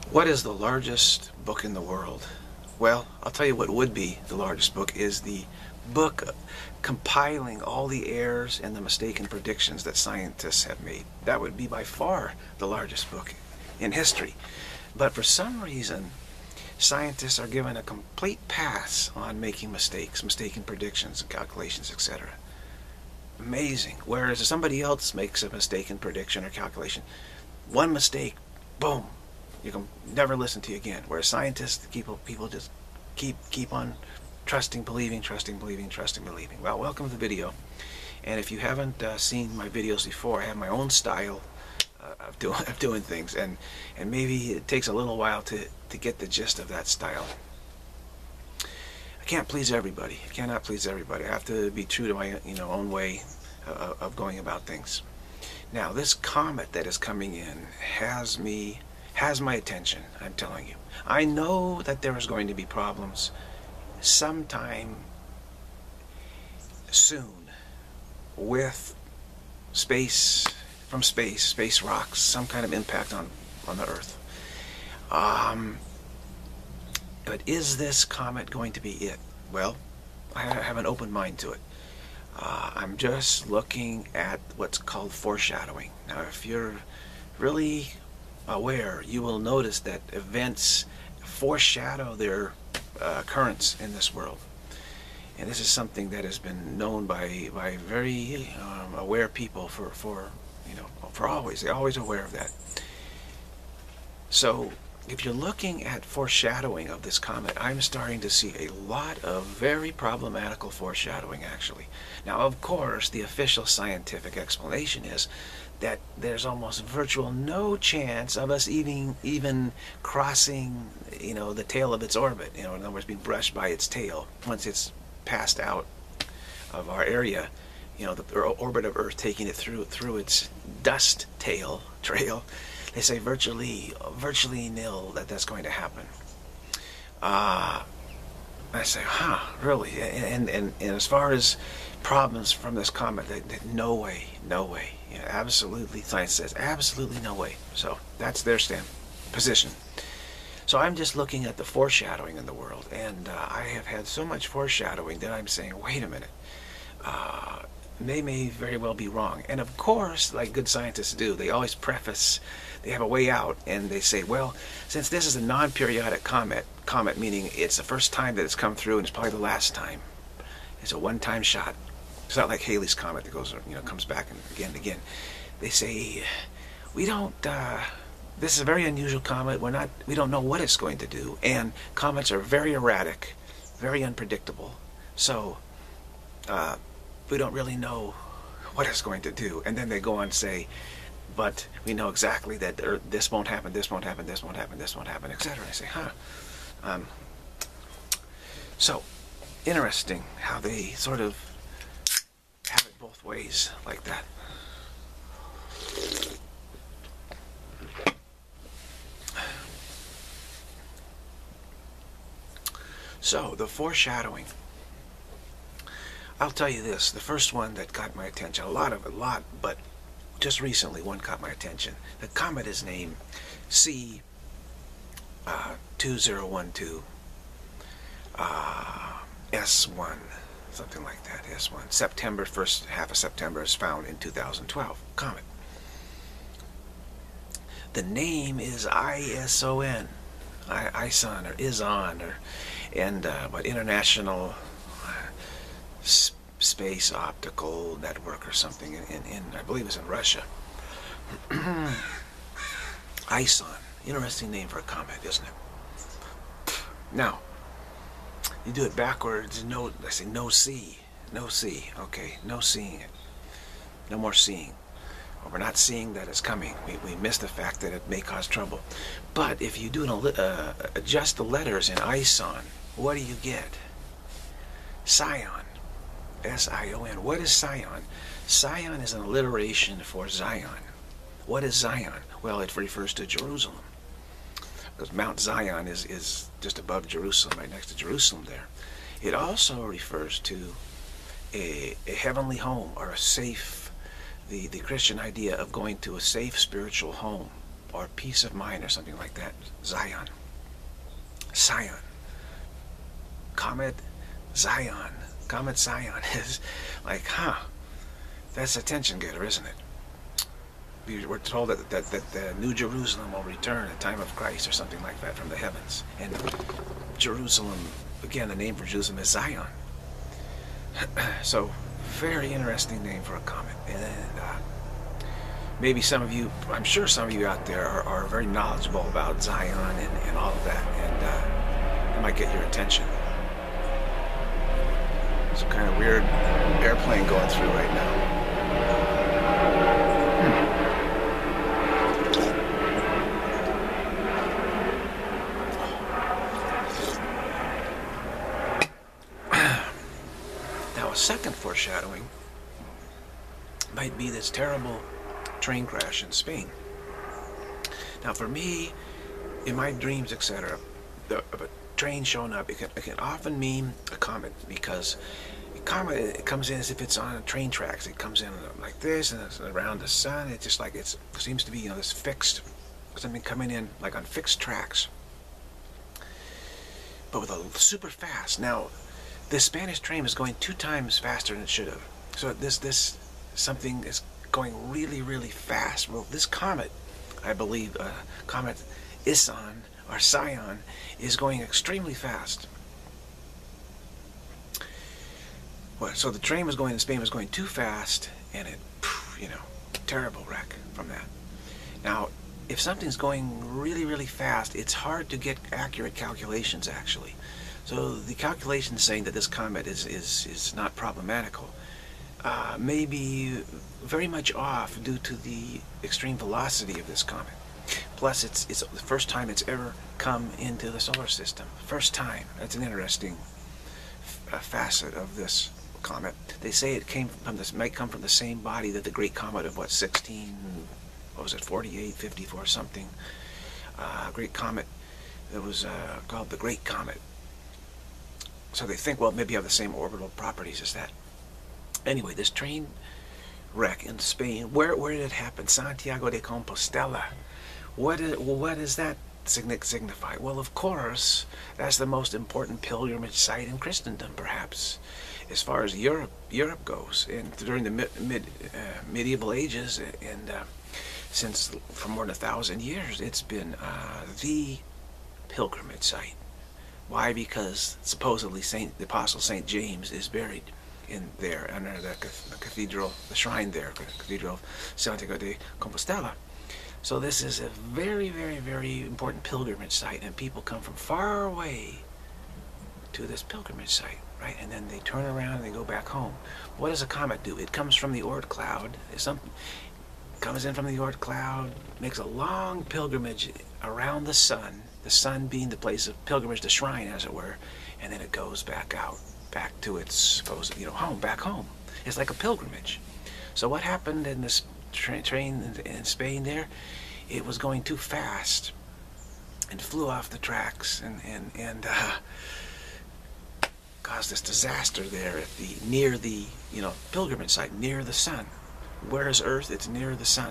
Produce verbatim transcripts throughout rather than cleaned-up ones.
What is the largest book in the world? Well, I'll tell you what would be the largest book is the book compiling all the errors and the mistaken predictions that scientists have made. That would be by far the largest book in history. But for some reason, scientists are given a complete pass on making mistakes, mistaken predictions and calculations, et cetera. Amazing. Whereas if somebody else makes a mistaken prediction or calculation, one mistake, boom, you can never listen to you again. Whereas scientists, people, people just keep keep on trusting, believing, trusting, believing, trusting, believing. Well, welcome to the video. And if you haven't uh, seen my videos before, I have my own style uh, of doing of doing things, and and maybe it takes a little while to to get the gist of that style. I can't please everybody. I cannot please everybody. I have to be true to my you know own way uh, of going about things. Now, this comet that is coming in has me. has my attention, I'm telling you. I know that there is going to be problems sometime soon with space, from space, space rocks, some kind of impact on, on the Earth. Um, but is this comet going to be it? Well, I have an open mind to it. Uh, I'm just looking at what's called foreshadowing. Now, if you're really aware, you will notice that events foreshadow their uh, occurrence in this world, and this is something that has been known by by very um, aware people for for you know for always. They're always aware of that. So if you're looking at foreshadowing of this comet, I'm starting to see a lot of very problematical foreshadowing, actually. Now, of course, the official scientific explanation is that there's almost virtual no chance of us even even crossing, you know, the tail of its orbit. You know, in other words, being brushed by its tail once it's passed out of our area. You know, the orbit of Earth taking it through through its dust tail trail. They say virtually, virtually nil that that's going to happen. Uh, I say, huh, really? And and and as far as problems from this comet, they, they, no way, no way. You know, absolutely, science says absolutely no way. So that's their stand position. So I'm just looking at the foreshadowing in the world, and uh, I have had so much foreshadowing that I'm saying, wait a minute, uh, they may very well be wrong. And of course, like good scientists do, they always preface, they have a way out, and they say, well, since this is a non-periodic comet, comet meaning it's the first time that it's come through, and it's probably the last time. It's a one-time shot. It's not like Halley's Comet that goes, you know, comes back and again and again. They say, we don't, uh, this is a very unusual comet. We're not, we don't know what it's going to do. And comets are very erratic, very unpredictable. So, uh, we don't really know what it's going to do. And then they go on to say, but we know exactly that there, this won't happen, this won't happen, this won't happen, this won't happen, et cetera. I say, huh. Um, so, interesting how they sort of have it both ways like that. So, the foreshadowing. I'll tell you this, the first one that got my attention, a lot of a lot, but just recently one caught my attention. The comet is named C uh, two zero one two uh, S one. Something like that, S one. September, first half of September is found in two thousand twelve, comet. The name is I S O N, I ISON, or ISON, or, and, uh, what, International S Space Optical Network or something, in, in, in I believe it's in Russia. ISON, interesting name for a comet, isn't it? Now, you do it backwards, no, I say no see, no see, okay, no seeing it, no more seeing. Well, we're not seeing that it's coming. We, we miss the fact that it may cause trouble. But if you do an, uh, adjust the letters in ISON, what do you get? SION, S I O N. What is SION? SION is an alliteration for Zion. What is Zion? Well, it refers to Jerusalem, because Mount Zion is, is just above Jerusalem, right next to Jerusalem there. It also refers to a, a heavenly home, or a safe, the, the Christian idea of going to a safe spiritual home. or peace of mind or something like that. SION. SION. Comet SION. Comet SION is like, huh, that's a tension getter, isn't it? We're told that, that, that the New Jerusalem will return at the time of Christ or something like that from the heavens. And Jerusalem, again, the name for Jerusalem is Zion. So, very interesting name for a comet. And uh, maybe some of you, I'm sure some of you out there are, are very knowledgeable about Zion and, and all of that. And uh, it might get your attention. Some kind of weird airplane going through right now. Second foreshadowing might be this terrible train crash in Spain. Now, for me, in my dreams, et cetera, the a train showing up, it can, it can often mean a comet, because a comet, it comes in as if it's on train tracks. It comes in like this, and it's around the sun. It's just like it's, it seems to be, you know, this fixed, something coming in like on fixed tracks, but with a super fast. Now, this Spanish train is going two times faster than it should have. So this this something is going really, really fast. Well, this comet, I believe, uh, Comet ISON or SION, is going extremely fast. Well, so the train was going in Spain was going too fast, and it, you know, terrible wreck from that. Now, if something's going really, really fast, it's hard to get accurate calculations, actually. So the calculations saying that this comet is, is, is not problematical uh, may be very much off due to the extreme velocity of this comet. Plus, it's, it's the first time it's ever come into the solar system. First time. That's an interesting uh, facet of this comet. They say it came from this, might come from the same body that the great comet of what, sixteen, what was it, forty-eight, fifty-four, something. Uh, great comet that was uh, called the Great Comet. So they think, well, maybe you have the same orbital properties as that. Anyway, this train wreck in Spain, where where did it happen? Santiago de Compostela. What is, what does that signify? Well, of course, that's the most important pilgrimage site in Christendom, perhaps, as far as Europe Europe goes. And during the mid, mid uh, medieval ages, and uh, since for more than a thousand years, it's been uh, the pilgrimage site. Why? Because supposedly Saint, the Apostle Saint James is buried in there under the, the cathedral, the shrine there, the Cathedral of Santiago de Compostela. So this is a very, very, very important pilgrimage site, and people come from far away to this pilgrimage site, right? And then they turn around and they go back home. What does a comet do? It comes from the Oort cloud. It's something comes in from the Oort cloud, makes a long pilgrimage around the sun. The sun being the place of pilgrimage, the shrine, as it were, and then it goes back out, back to its supposed, you know, home, back home. It's like a pilgrimage. So what happened in this tra train in, in Spain there? It was going too fast and flew off the tracks and and and uh, caused this disaster there at the near the you know pilgrimage site, near the sun. Where is Earth? It's near the sun.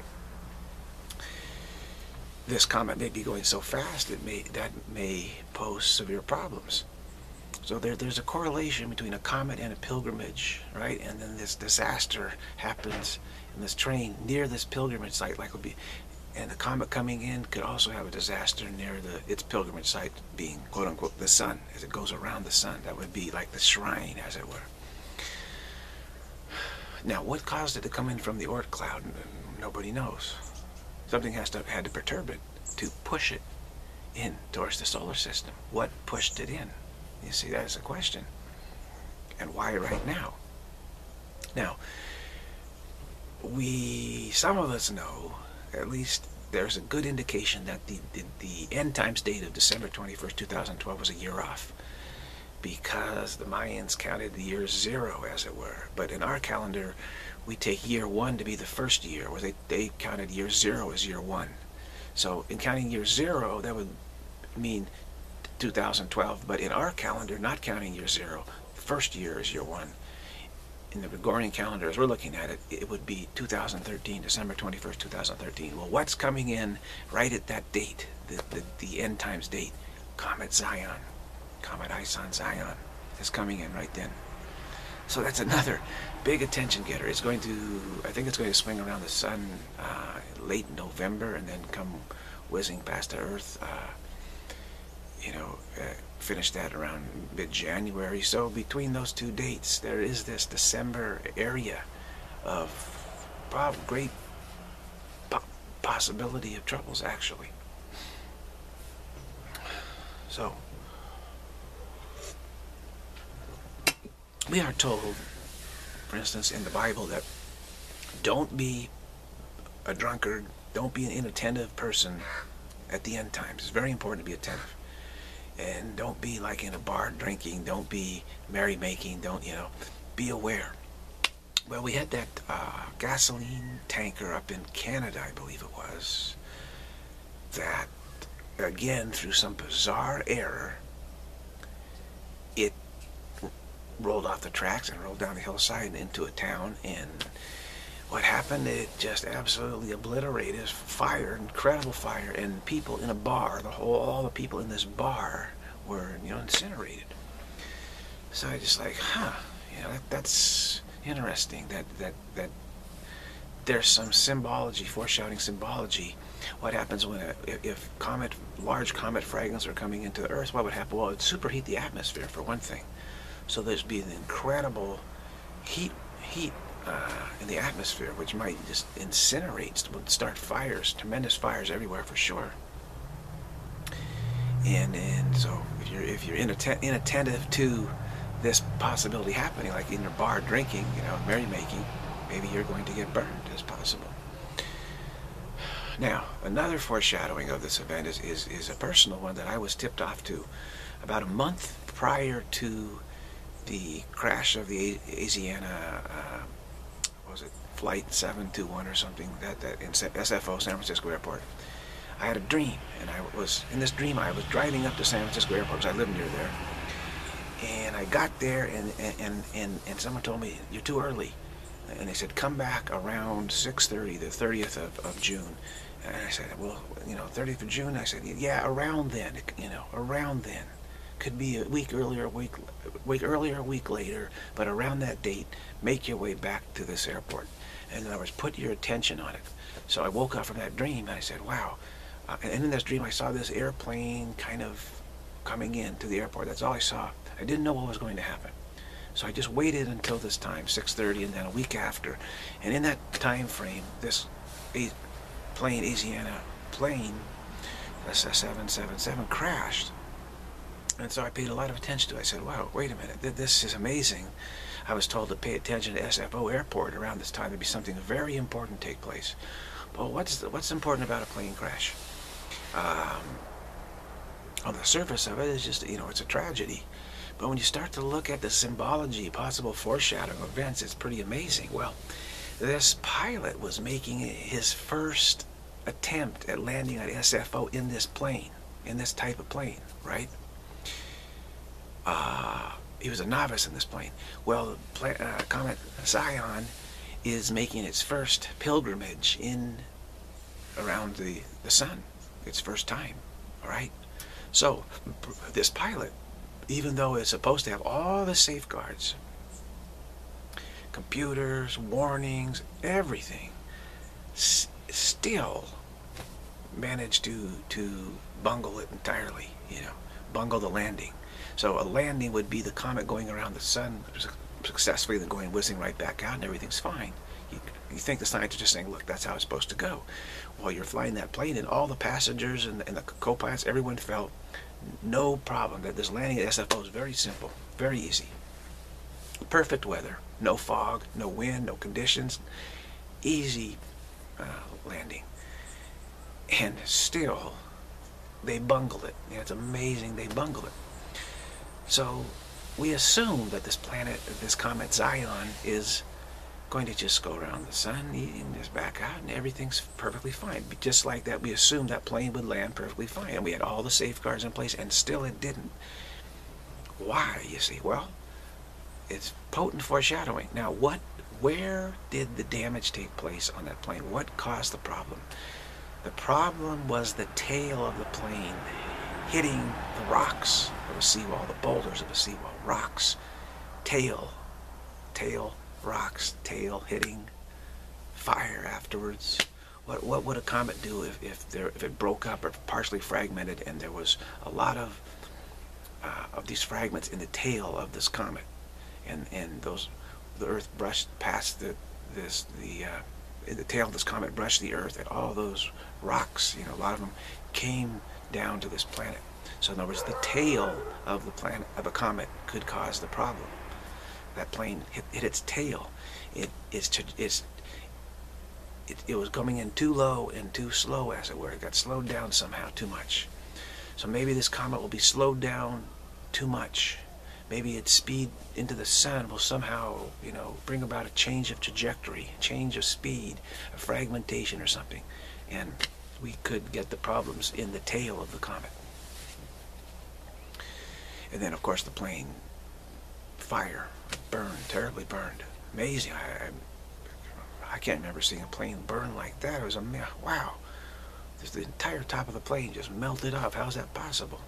This comet may be going so fast it may that may pose severe problems. So there, there's a correlation between a comet and a pilgrimage, right? And then this disaster happens in this train near this pilgrimage site, like would be, and the comet coming in could also have a disaster near the its pilgrimage site, being quote unquote the sun, as it goes around the sun. That would be like the shrine, as it were. Now, what caused it to come in from the Oort cloud? Nobody knows. Something has to had to perturb it to push it in towards the solar system. What pushed it in? You see, that is a question. And why right now? Now, we, some of us know, at least there's a good indication that the, the, the end times date of December twenty-first, two thousand twelve was a year off, because the Mayans counted the year zero, as it were. But in our calendar, we take year one to be the first year, where they, they counted year zero as year one. So in counting year zero, that would mean two thousand twelve, but in our calendar, not counting year zero, first year is year one. in the Gregorian calendar, as we're looking at it, it would be two thousand thirteen, December twenty-first, two thousand thirteen. Well, what's coming in right at that date, the, the, the end times date? Comet SION, Comet ISON SION is coming in right then. So that's another big attention getter. It's going to, I think it's going to swing around the sun uh, late November and then come whizzing past the Earth, uh, you know, uh, finish that around mid-January. So between those two dates, there is this December area of prob great po possibility of troubles, actually. So, we are told, for instance, in the Bible, that don't be a drunkard, don't be an inattentive person at the end times. It's very important to be attentive. And don't be like in a bar drinking, don't be merrymaking, don't, you know, be aware. Well, we had that uh, gasoline tanker up in Canada, I believe it was, that, again, through some bizarre error, it rolled off the tracks and rolled down the hillside and into a town, and what happened, it just absolutely obliterated fire, incredible fire, and people in a bar, the whole, all the people in this bar were, you know, incinerated. So I just like, huh, you know, that, that's interesting, that, that, that there's some symbology, foreshadowing symbology. What happens when, a, if comet, large comet fragments are coming into the Earth, what would happen? Well, it would superheat the atmosphere, for one thing. So there's be an incredible heat, heat uh, in the atmosphere, which might just incinerate, would start fires, tremendous fires everywhere for sure. And and so if you're if you're inatten inattentive to this possibility happening, like in your bar drinking, you know, merrymaking, maybe you're going to get burned. It's possible. Now, another foreshadowing of this event is is is a personal one that I was tipped off to about a month prior to the crash of the Asiana, uh, what was it, Flight seven two one or something, that, that in S F O, San Francisco Airport. I had a dream, and I was, in this dream, I was driving up to San Francisco Airport, because I live near there, and I got there, and, and, and, and someone told me, you're too early, and they said, come back around six thirty, the thirtieth of, of June, and I said, well, you know, thirtieth of June, I said, yeah, around then, you know, around then. Could be a week earlier, a week, week earlier, a week later, but around that date, make your way back to this airport. And in other words, put your attention on it. So I woke up from that dream, and I said, wow. Uh, and in this dream, I saw this airplane kind of coming in to the airport. That's all I saw. I didn't know what was going to happen. So I just waited until this time, six thirty, and then a week after. And in that time frame, this a plane, Asiana plane, S seven seventy-seven, crashed. And so I paid a lot of attention to it. I said, wow, wait a minute, this is amazing. I was told to pay attention to S F O Airport around this time. There'd be something very important take place. Well, what's, the, what's important about a plane crash? Um, on the surface of it, it's just, you know, it's a tragedy. But when you start to look at the symbology, possible foreshadowing events, it's pretty amazing. Well, this pilot was making his first attempt at landing at S F O in this plane, in this type of plane, right? Uh, he was a novice in this plane. Well, the uh, Comet SION is making its first pilgrimage in around the, the sun. Its first time, all right? So, this pilot, even though it's supposed to have all the safeguards, computers, warnings, everything, s still managed to, to bungle it entirely, you know, bungle the landing. So a landing would be the comet going around the sun successfully, then going whizzing right back out, and everything's fine. You, you think the scientists are just saying, look, that's how it's supposed to go. While you're flying that plane, and all the passengers and, and the co-pilots, everyone felt no problem, that this landing at S F O is very simple, very easy. Perfect weather, no fog, no wind, no conditions, easy uh, landing. And still, they bungled it. Yeah, it's amazing they bungled it. So we assume that this planet, this comet SION, is going to just go around the sun and just back out, and everything's perfectly fine. Just like that, we assumed that plane would land perfectly fine, and we had all the safeguards in place, and still it didn't. Why, you see? Well, it's potent foreshadowing. Now, what, where did the damage take place on that plane? What caused the problem? The problem was the tail of the plane hitting the rocks of a seawall, the boulders of a seawall, rocks, tail, tail, rocks, tail hitting, fire afterwards. What, what would a comet do if, if, there, if it broke up or partially fragmented and there was a lot of, uh, of these fragments in the tail of this comet, and, and those, the Earth brushed past the, this, the, uh, the tail of this comet brushed the Earth, and all those rocks, you know, a lot of them came down to this planet. So in other words, the tail of the planet, of a comet, could cause the problem. That plane hit, hit its tail. It, it's, it's, it, it was coming in too low and too slow, as it were. It got slowed down somehow too much. So maybe this comet will be slowed down too much. Maybe its speed into the sun will somehow, you know, bring about a change of trajectory, change of speed, a fragmentation or something. And we could get the problems in the tail of the comet. And then, of course, the plane, fire, burned, terribly burned. Amazing. I, I, I can't remember seeing a plane burn like that. It was a, wow. Just the entire top of the plane just melted off. How's that possible?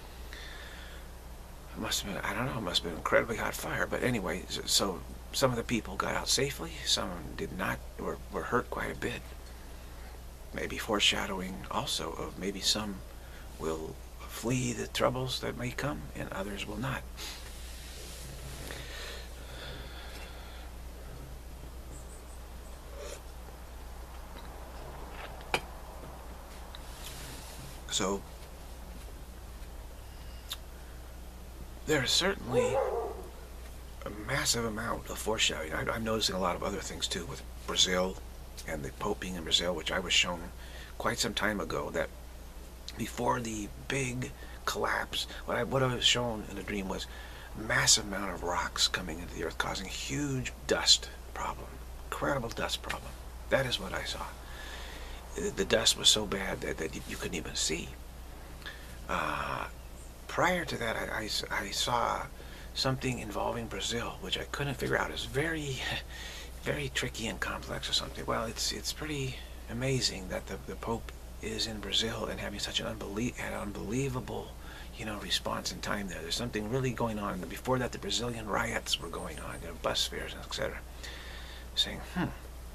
It must have been, I don't know, it must have been incredibly hot fire. But anyway, so some of the people got out safely. Some did not, were, were hurt quite a bit. Maybe foreshadowing also of maybe some will flee the troubles that may come and others will not. So there's certainly a massive amount of foreshadowing. I, I'm noticing a lot of other things too with Brazil and the Pope being in Brazil, which I was shown quite some time ago, that before the big collapse, what I, what I was shown in the dream was a massive amount of rocks coming into the Earth, causing a huge dust problem, incredible dust problem. That is what I saw. The dust was so bad that, that you couldn't even see. Uh, prior to that, I, I, I saw something involving Brazil, which I couldn't figure out. It's very, very tricky and complex or something. Well, it's it's pretty amazing that the, the Pope is in Brazil and having such an unbelie an unbelievable, you know, response in time there. There's something really going on. And before that, the Brazilian riots were going on, you know, bus fares, et cetera. Saying, hmm.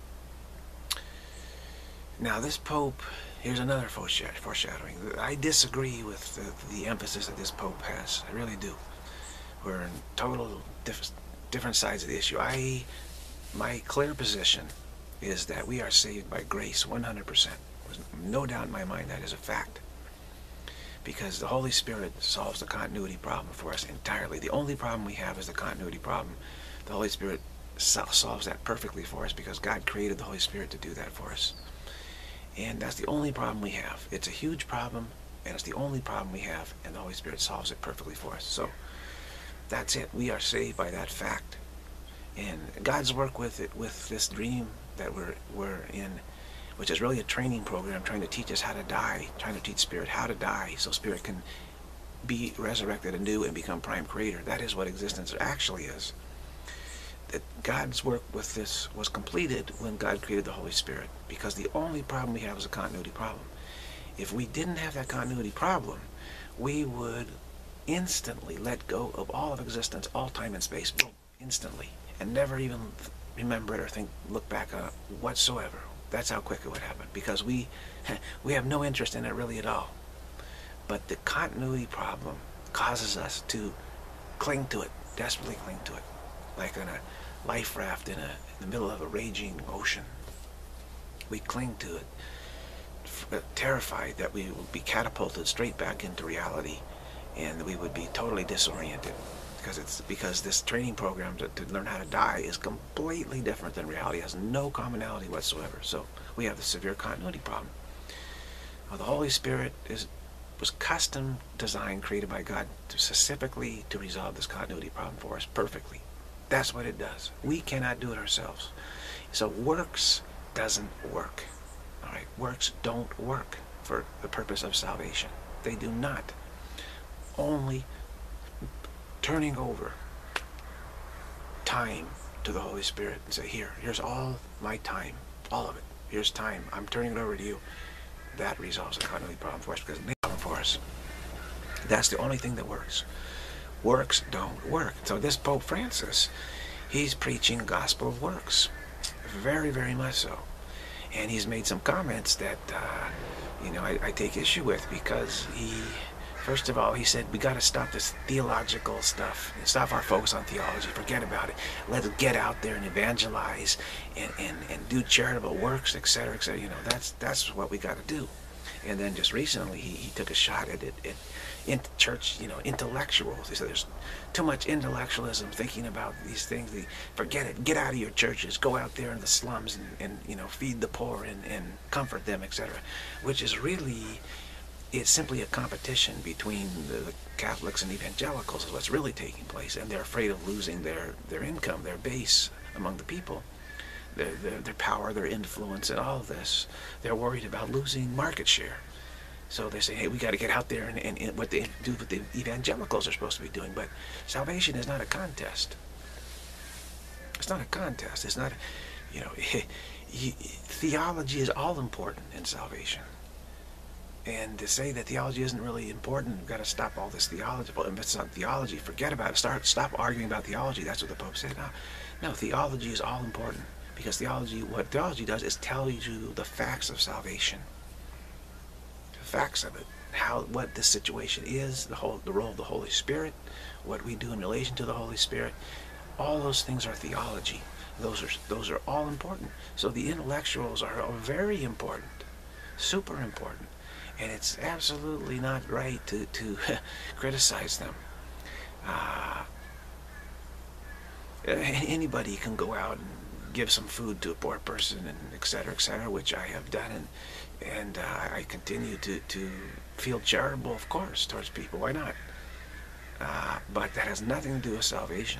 Now this Pope, here's another foreshadowing. I disagree with the, the emphasis that this Pope has. I really do. We're in total diff different sides of the issue. I, my clear position is that we are saved by grace one hundred percent. There's no doubt in my mind that is a fact. Because the Holy Spirit solves the continuity problem for us entirely. The only problem we have is the continuity problem. The Holy Spirit solves that perfectly for us because God created the Holy Spirit to do that for us. And that's the only problem we have. It's a huge problem, and it's the only problem we have, and the Holy Spirit solves it perfectly for us. So that's it. We are saved by that fact. And God's work with it, with this dream that we're, we're in, which is really a training program trying to teach us how to die, trying to teach Spirit how to die so Spirit can be resurrected anew and become prime creator. That is what existence actually is. That God's work with this was completed when God created the Holy Spirit, because the only problem we have is a continuity problem. If we didn't have that continuity problem, we would instantly let go of all of existence, all time and space, boom, instantly, and never even remember it or think, look back on it whatsoever. That's how quick it would happen, because we, we have no interest in it really at all. But the continuity problem causes us to cling to it, desperately cling to it, like on a life raft in, a, in the middle of a raging ocean. We cling to it, terrified that we will be catapulted straight back into reality, and we would be totally disoriented, because it's because this training program to, to learn how to die is completely different than reality. It has no commonality whatsoever. So we have the severe continuity problem. Well, the Holy Spirit is was custom designed, created by God to specifically to resolve this continuity problem for us perfectly. That's what it does. We cannot do it ourselves. So works doesn't work. All right, works don't work for the purpose of salvation. They do not. Only turning over time to the Holy Spirit and say, here, here's all my time, all of it. Here's time. I'm turning it over to you. That resolves the continuity problem for us, because it's a problem for us. That's the only thing that works. Works don't work. So this Pope Francis, he's preaching a gospel of works. Very, very much so. And he's made some comments that, uh, you know, I, I take issue with, because he, first of all, he said, we got to stop this theological stuff. Stop our focus on theology. Forget about it. Let's get out there and evangelize and, and, and do charitable works, et cetera, et cetera. You know, that's, that's what we got to do. And then just recently, he, he took a shot at it, at, in church, you know, intellectuals. He said there's too much intellectualism thinking about these things. They, forget it. Get out of your churches. Go out there in the slums and, and you know, feed the poor and, and comfort them, et cetera. Which is really, it's simply a competition between the, the Catholics and evangelicals is what's really taking place. And they're afraid of losing their, their income, their base among the people, their, their, their power, their influence, and all of this. They're worried about losing market share. So they say, hey, we got to get out there and, and, and what they do, what the evangelicals are supposed to be doing. But salvation is not a contest. It's not a contest. It's not, you know, theology is all important in salvation. And to say that theology isn't really important, we've got to stop all this theology. Well, if it's not theology, forget about it. Start, stop arguing about theology. That's what the Pope said. No, no, theology is all important, because theology, what theology does is tell you the facts of salvation. Facts of it, how, what this situation is, the whole, the role of the Holy Spirit, what we do in relation to the Holy Spirit. All those things are theology. Those are those are all important. So the intellectuals are very important, super important, and it's absolutely not right to to criticize them. Uh, anybody can go out and give some food to a poor person, and et cetera, et cetera, which I have done, and and uh, I continue to, to feel charitable, of course, towards people. Why not? Uh, but that has nothing to do with salvation.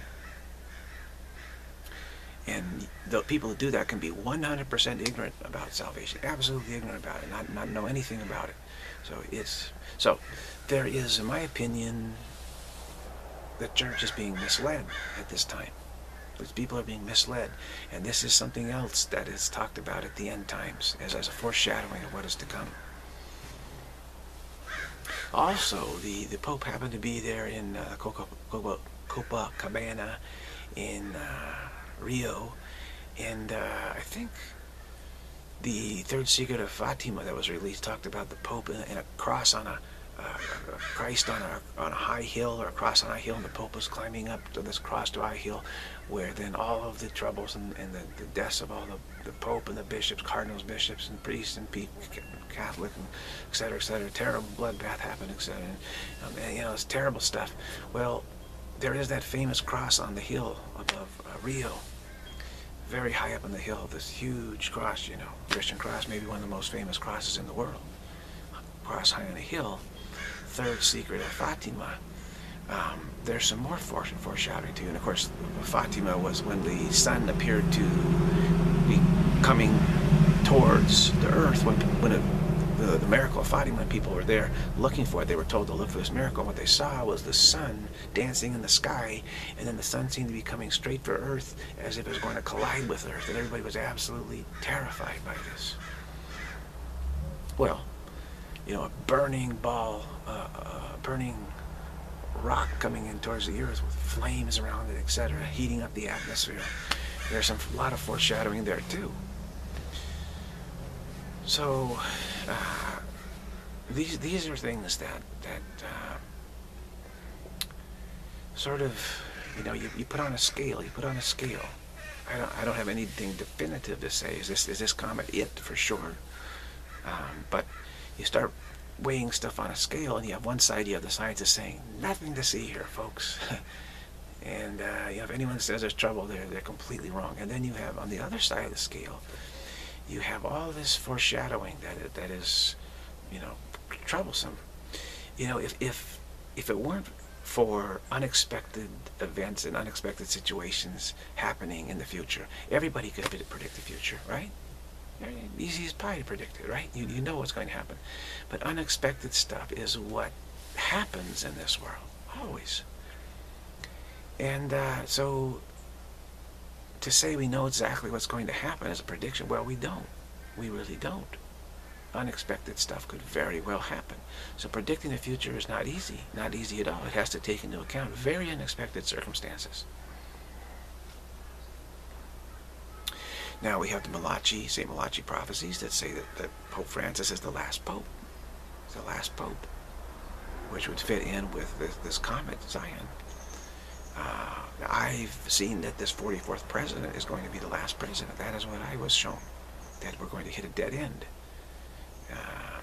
And the people who do that can be one hundred percent ignorant about salvation, absolutely ignorant about it, not, not know anything about it. So it's so there is, in my opinion, the church is being misled at this time. These people are being misled, and this is something else that is talked about at the end times as, as a foreshadowing of what is to come. Also, the, the Pope happened to be there in uh, Copacabana in uh, Rio, and uh, I think the third secret of Fatima that was released talked about the Pope in, in a cross on a Uh, Christ on a, on a high hill, or a cross on a hill, and the Pope was climbing up to this cross to a high hill, where then all of the troubles and, and the, the deaths of all the, the Pope and the bishops, cardinals, bishops, and priests, and people, Catholic, and et cetera, et cetera, terrible bloodbath happened, et cetera. And, um, and, you know, it's terrible stuff. Well, there is that famous cross on the hill above uh, Rio, very high up on the hill, this huge cross, you know, Christian cross, maybe one of the most famous crosses in the world. Cross high on a hill. Third secret of Fatima. Um, there's some more foreshadowing too, and of course Fatima was when the sun appeared to be coming towards the earth, when, when it, the, the miracle of Fatima, when people were there looking for it, they were told to look for this miracle. What they saw was the sun dancing in the sky, and then the sun seemed to be coming straight for earth, as if it was going to collide with earth, and everybody was absolutely terrified by this. Well, you know, a burning ball, uh, a burning rock coming in towards the earth with flames around it, et cetera, heating up the atmosphere. There's some, a lot of foreshadowing there too. So uh, these these are things that that uh, sort of, you know, you, you put on a scale. You put on a scale. I don't I don't have anything definitive to say. Is this is this comet it for sure? Um, but you start weighing stuff on a scale, and you have one side, you have the scientists saying, nothing to see here, folks. And uh, you know, if anyone says there's trouble there, they're completely wrong. And then you have, on the other side of the scale, you have all this foreshadowing that that is, you know, troublesome. You know, if if if it weren't for unexpected events and unexpected situations happening in the future, everybody could predict the future, right? Easy as pie to predict it, right? You, you know what's going to happen. But unexpected stuff is what happens in this world, always. And uh, so to say we know exactly what's going to happen as a prediction, well, we don't. We really don't. Unexpected stuff could very well happen. So predicting the future is not easy. Not easy at all. It has to take into account very unexpected circumstances. Now we have the Malachi, Saint Malachi prophecies that say that, that Pope Francis is the last pope. He's the last pope, which would fit in with this, this comet, Zion. Uh, I've seen that this forty-fourth president is going to be the last president. That is what I was shown, that we're going to hit a dead end. Uh,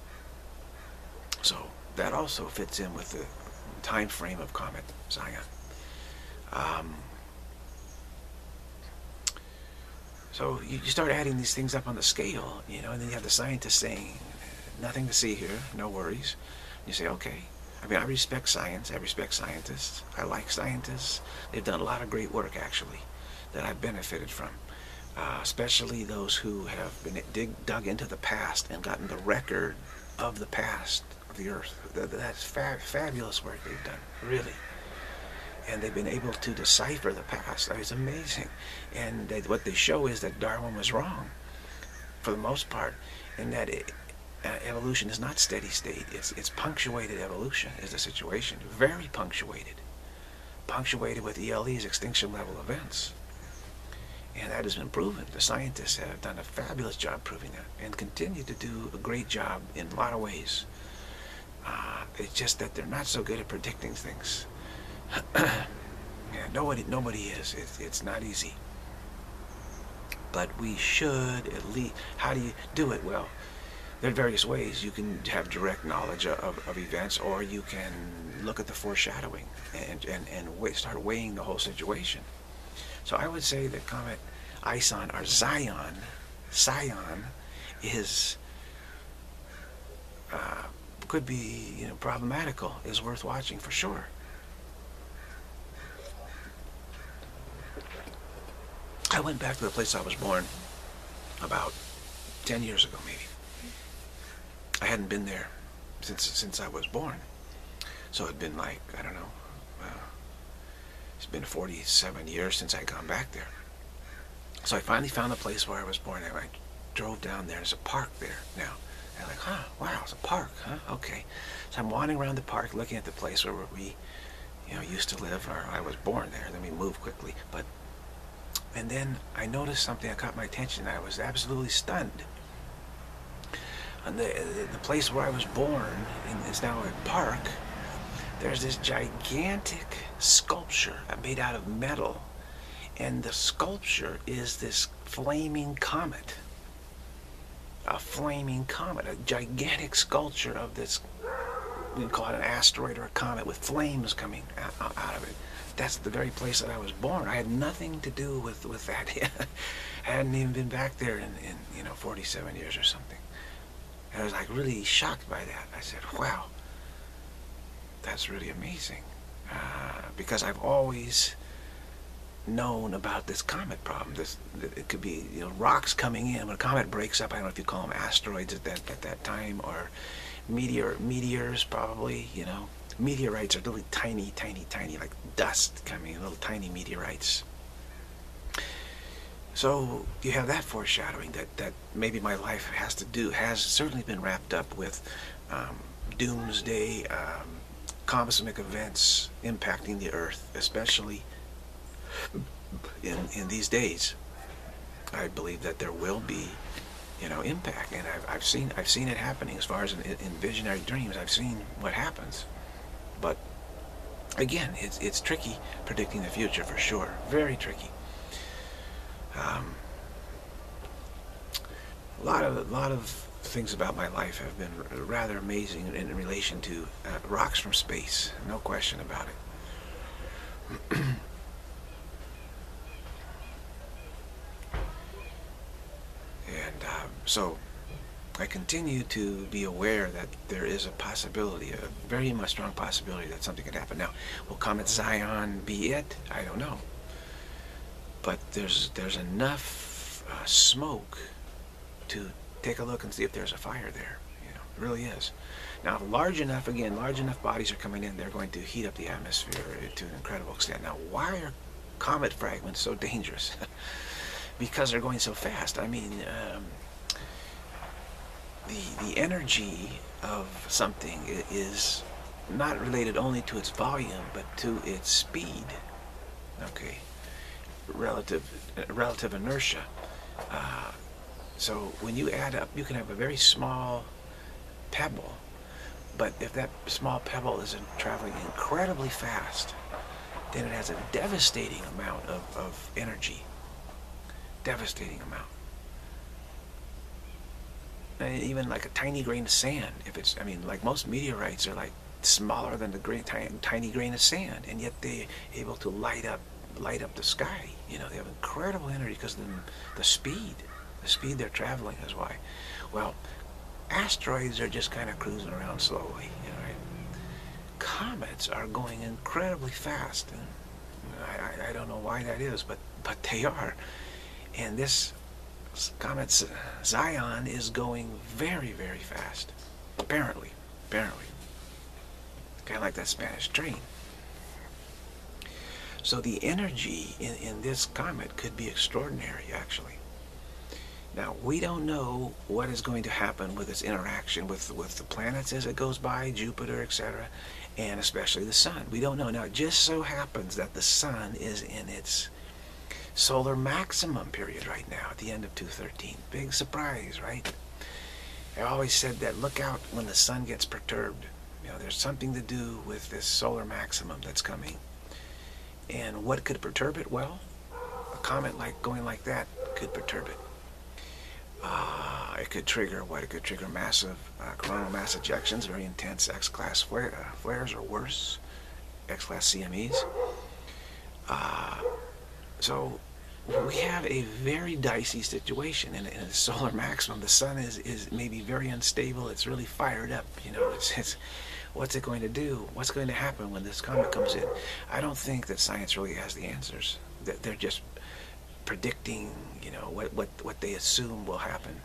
so that also fits in with the time frame of Comet Zion. Um, so you, you start adding these things up on the scale, you know, and then you have the scientists saying, nothing to see here, no worries. You say, okay. I mean, I respect science, I respect scientists, I like scientists. They've done a lot of great work, actually, that I've benefited from. Uh, especially those who have been dig, dug into the past and gotten the record of the past of the Earth. That's fa fabulous work they've done, really. And they've been able to decipher the past. I mean, it's amazing. And they, what they show is that Darwin was wrong, for the most part, and that it, uh, evolution is not steady state. It's, it's punctuated evolution is the situation. Very punctuated. Punctuated with E L Es, extinction level events. And that has been proven. The scientists have done a fabulous job proving that and continue to do a great job in a lot of ways. Uh, it's just that they're not so good at predicting things. Yeah, nobody, nobody is. It's, it's not easy. But we should at least, how do you do it? Well, there are various ways. You can have direct knowledge of, of events, or you can look at the foreshadowing and, and, and wait, start weighing the whole situation. So I would say that Comet ISON, or SION, SION, is uh, could be, you know, problematical. Is worth watching for sure. I went back to the place I was born about ten years ago, maybe. I hadn't been there since since I was born, so it'd been like, I don't know. Uh, It's been forty-seven years since I'd gone back there. So I finally found the place where I was born. I drove down there. There's a park there now. And I'm like, huh, wow, it's a park, huh? Okay. So I'm wandering around the park looking at the place where we, you know, used to live, or I was born there. Then we moved quickly. But, and then I noticed something that caught my attention. I was absolutely stunned. And the, the place where I was born, and it's now a park, there's this gigantic sculpture made out of metal, and the sculpture is this flaming comet. A flaming comet, a gigantic sculpture of this, we can call it an asteroid or a comet with flames coming out, out of it. That's the very place that I was born. I had nothing to do with, with that. I hadn't even been back there in, in, you know, forty-seven years or something. And I was like really shocked by that. I said, wow. That's really amazing, uh, because I've always known about this comet problem. This, it could be, you know, rocks coming in. When a comet breaks up, I don't know if you call them asteroids at that at that time, or meteor meteors probably. You know, meteorites are little tiny, tiny, tiny, like dust coming, little tiny meteorites. So you have that foreshadowing that that maybe my life has to do has certainly been wrapped up with um, doomsday. Um, cosmic events impacting the Earth, especially in in these days. I believe that there will be, you know, impact, and I've I've seen I've seen it happening as far as in, in visionary dreams. I've seen what happens, but again, it's it's tricky predicting the future for sure. Very tricky. Um, a lot of a lot of. things about my life have been rather amazing in, in relation to uh, rocks from space, no question about it. And um, so I continue to be aware that there is a possibility, a very much strong possibility that something could happen. Now, will Comet Zion be it? I don't know. But there's there's enough uh, smoke to take a look and see if there's a fire there. You know, it really is. Now, large enough, again, large enough bodies are coming in, they're going to heat up the atmosphere to an incredible extent. Now, why are comet fragments so dangerous? Because they're going so fast. I mean, um, the, the energy of something is not related only to its volume, but to its speed. Okay, relative, relative inertia. Uh, so when you add up, you can have a very small pebble, but if that small pebble is traveling incredibly fast, then it has a devastating amount of, of energy. Devastating amount. And even like a tiny grain of sand, if it's, I mean, like most meteorites are like smaller than the grain, tiny, tiny grain of sand, and yet they're able to light up, light up the sky. You know, they have incredible energy because of the, the speed. The speed they're traveling is why. Well, asteroids are just kind of cruising around slowly, you know, right? Comets are going incredibly fast, and I, I, I don't know why that is, but, but they are. And this Comet SION is going very, very fast. Apparently. Apparently. Kind of like that Spanish train. So the energy in, in this comet could be extraordinary, actually. Now, we don't know what is going to happen with its interaction with, with the planets as it goes by, Jupiter, et cetera, and especially the sun. We don't know. Now, it just so happens that the sun is in its solar maximum period right now at the end of two thirteen. Big surprise, right? I always said that look out when the sun gets perturbed. You know, there's something to do with this solar maximum that's coming. And what could perturb it? Well, a comet like going like that could perturb it. Uh, it could trigger what? It could trigger massive uh, coronal mass ejections, very intense X-class flare, uh, flares or worse, X-class C M Es. Uh, so we have a very dicey situation in, in a solar maximum. The sun is, is maybe very unstable. It's really fired up. You know, it's, it's what's it going to do? What's going to happen when this comet comes in? I don't think that science really has the answers. That they're just predicting, you know, what, what, what they assume will happen.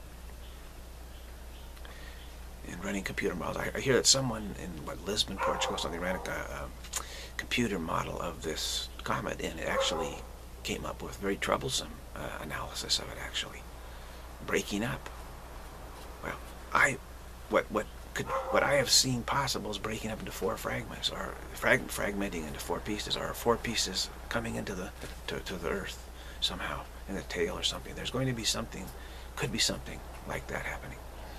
And running computer models. I, I hear that someone in what, Lisbon, Portugal, something ran a, a computer model of this comet, and it actually came up with very troublesome uh, analysis of it, actually. Breaking up. Well, I, what, what could, what I have seen possible is breaking up into four fragments, or frag, fragmenting into four pieces, or four pieces coming into the, to, to the Earth somehow, in the tail or something. There's going to be something, could be something like that happening.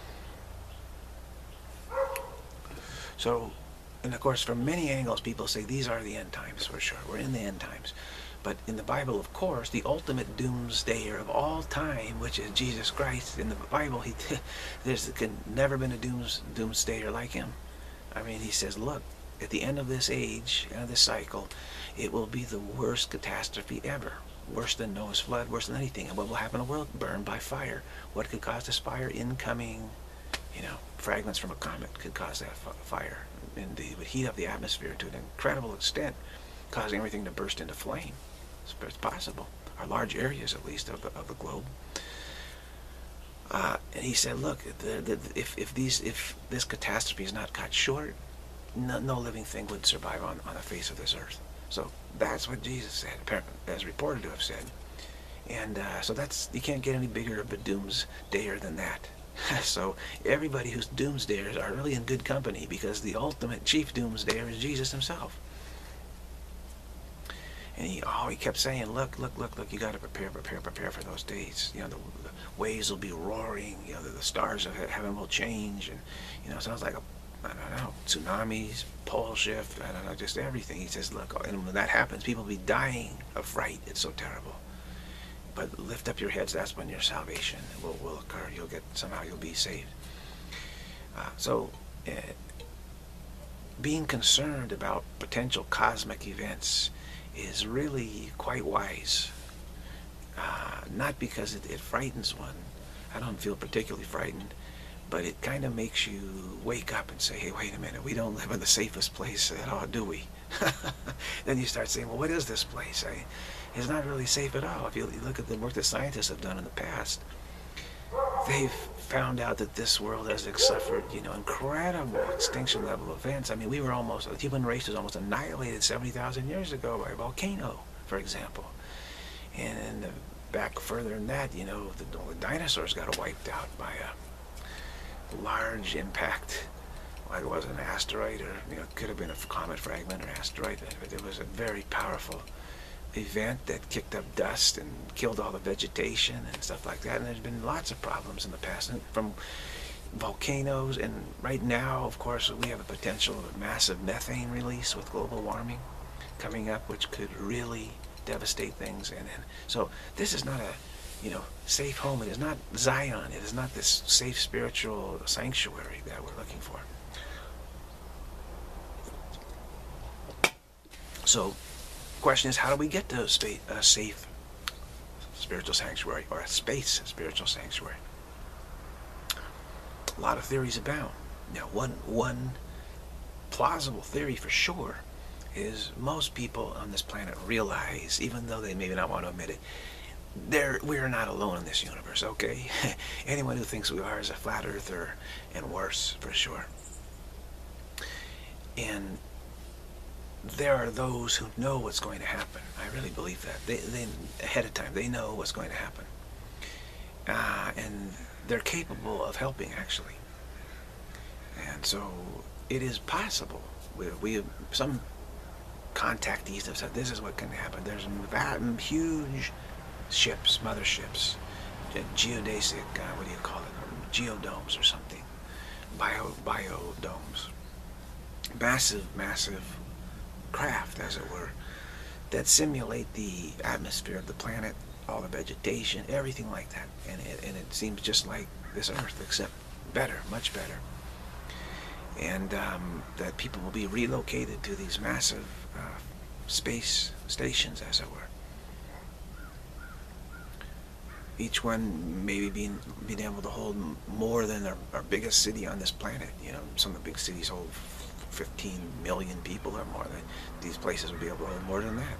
So, and of course, from many angles, people say these are the end times, for sure. We're in the end times. But in the Bible, of course, the ultimate doomsdayer of all time, which is Jesus Christ, in the Bible, he there's can never been a dooms, doomsdayer like him. I mean, he says, look, at the end of this age, end of this cycle, it will be the worst catastrophe ever. Worse than Noah's flood, worse than anything. And what will happen in the world? Burned by fire. What could cause this fire? Incoming, you know, fragments from a comet could cause that fire. And it would heat up the atmosphere to an incredible extent, causing everything to burst into flame. It's possible, or large areas at least of the, of the globe. Uh, and he said, look, the, the, if, if, these, if this catastrophe is not cut short, no, no living thing would survive on, on the face of this earth. So that's what Jesus said, as reported to have said. And uh, so that's, you can't get any bigger of a doomsdayer than that. So everybody who's doomsdayers are really in good company, because the ultimate chief doomsdayer is Jesus himself. And he, oh, he kept saying, look, look, look, look, you got to prepare, prepare, prepare for those days. You know, the, the waves will be roaring, you know, the, the stars of heaven will change, and, you know, it sounds like a, I don't know, tsunamis, pole shift, I don't know, just everything. He says, look, and when that happens, people will be dying of fright. It's so terrible. But lift up your heads, that's when your salvation will, will occur. You'll get, somehow you'll be saved. Uh, so, uh, being concerned about potential cosmic events is really quite wise. Uh, not because it, it frightens one. I don't feel particularly frightened, but it kind of makes you wake up and say, hey, wait a minute, we don't live in the safest place at all, do we? Then you start saying, well, what is this place? I, it's not really safe at all. If you, you look at the work that scientists have done in the past, they've found out that this world has suffered, you know, incredible extinction level events. I mean, we were almost, the human race was almost annihilated seventy thousand years ago by a volcano for example. And in the back further than that, you know, the, the dinosaurs got wiped out by a large impact. Like it was an asteroid, or you know, it could have been a comet fragment or asteroid, but it was a very powerful event that kicked up dust and killed all the vegetation and stuff like that. And there's been lots of problems in the past, and from volcanoes, and right now, of course, we have a potential of a massive methane release with global warming coming up, which could really devastate things. And, and so this is not a, you know, safe home. It is not Zion. It is not this safe spiritual sanctuary that we're looking for. So, the question is, how do we get to a, space, a safe spiritual sanctuary, or a space spiritual sanctuary? A lot of theories abound. Now, one one plausible theory for sure is most people on this planet realize, even though they maybe not want to admit it, they're, we're not alone in this universe, okay? Anyone who thinks we are is a flat earther, and worse, for sure. And there are those who know what's going to happen. I really believe that. They, they ahead of time, they know what's going to happen. Uh, and they're capable of helping, actually. And so it is possible. We, we some contactees have said this is what can happen. There's huge ships, motherships, geodesic, uh, what do you call it, geodomes or something, bio biodomes, massive, massive craft, as it were, that simulate the atmosphere of the planet, all the vegetation, everything like that. And it, and it seems just like this Earth, except better, much better. And um, that people will be relocated to these massive uh, space stations, as it were. Each one maybe being being able to hold more than our, our biggest city on this planet. You know, some of the big cities hold fifteen million people or more. These places would be able to hold more than that.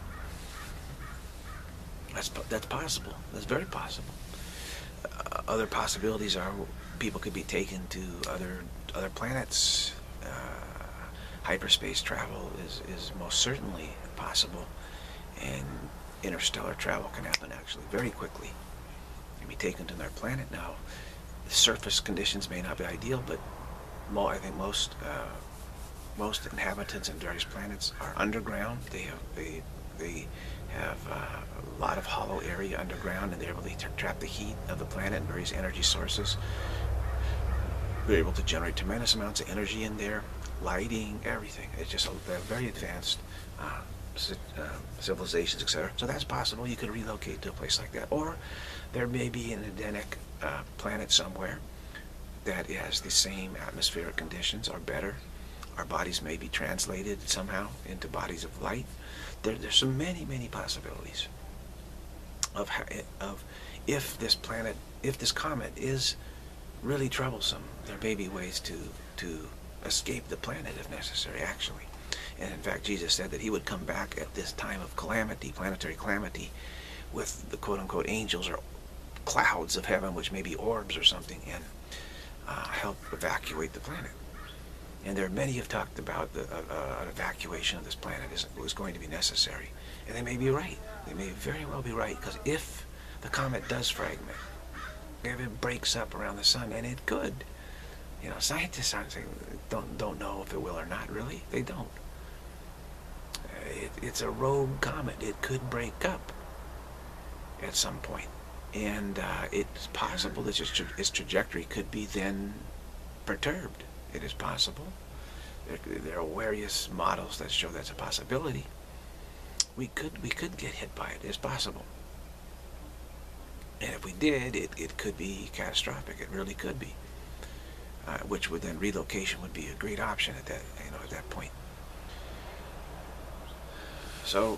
That's that's possible. That's very possible. Uh, other possibilities are people could be taken to other other planets. Uh, hyperspace travel is is most certainly possible, and interstellar travel can happen actually very quickly. Can be taken to their planet. Now, the surface conditions may not be ideal, but mo I think most uh, most inhabitants in various planets are underground. They have they they have uh, a lot of hollow area underground, and they're able to trap the heat of the planet and various energy sources. They're able to generate tremendous amounts of energy in there, lighting, everything. It's just a, they're very advanced uh, uh, civilizations, et cetera. So that's possible. You could relocate to a place like that, or there may be an Edenic uh, planet somewhere that has the same atmospheric conditions or better. Our bodies may be translated somehow into bodies of light. There, there's so many, many possibilities of how, of if this planet, if this comet is really troublesome, there may be ways to to escape the planet if necessary, actually. And in fact, Jesus said that he would come back at this time of calamity, planetary calamity, with the quote-unquote angels or clouds of heaven, which may be orbs or something, and uh, help evacuate the planet. And there are many who have talked about the, uh, uh, an evacuation of this planet is, was going to be necessary. And they may be right. They may very well be right, because if the comet does fragment, if it breaks up around the sun, and it could, you know, scientists aren't saying, don't, don't know if it will or not, really. They don't. It, it's a rogue comet. It could break up at some point. And uh, it's possible that its, tra its trajectory could be then perturbed. It is possible. There, there are various models that show that's a possibility. We could we could get hit by it. It's possible. And if we did, it, it could be catastrophic. It really could be. Uh, which would then relocation would be a great option at that you know at that point. So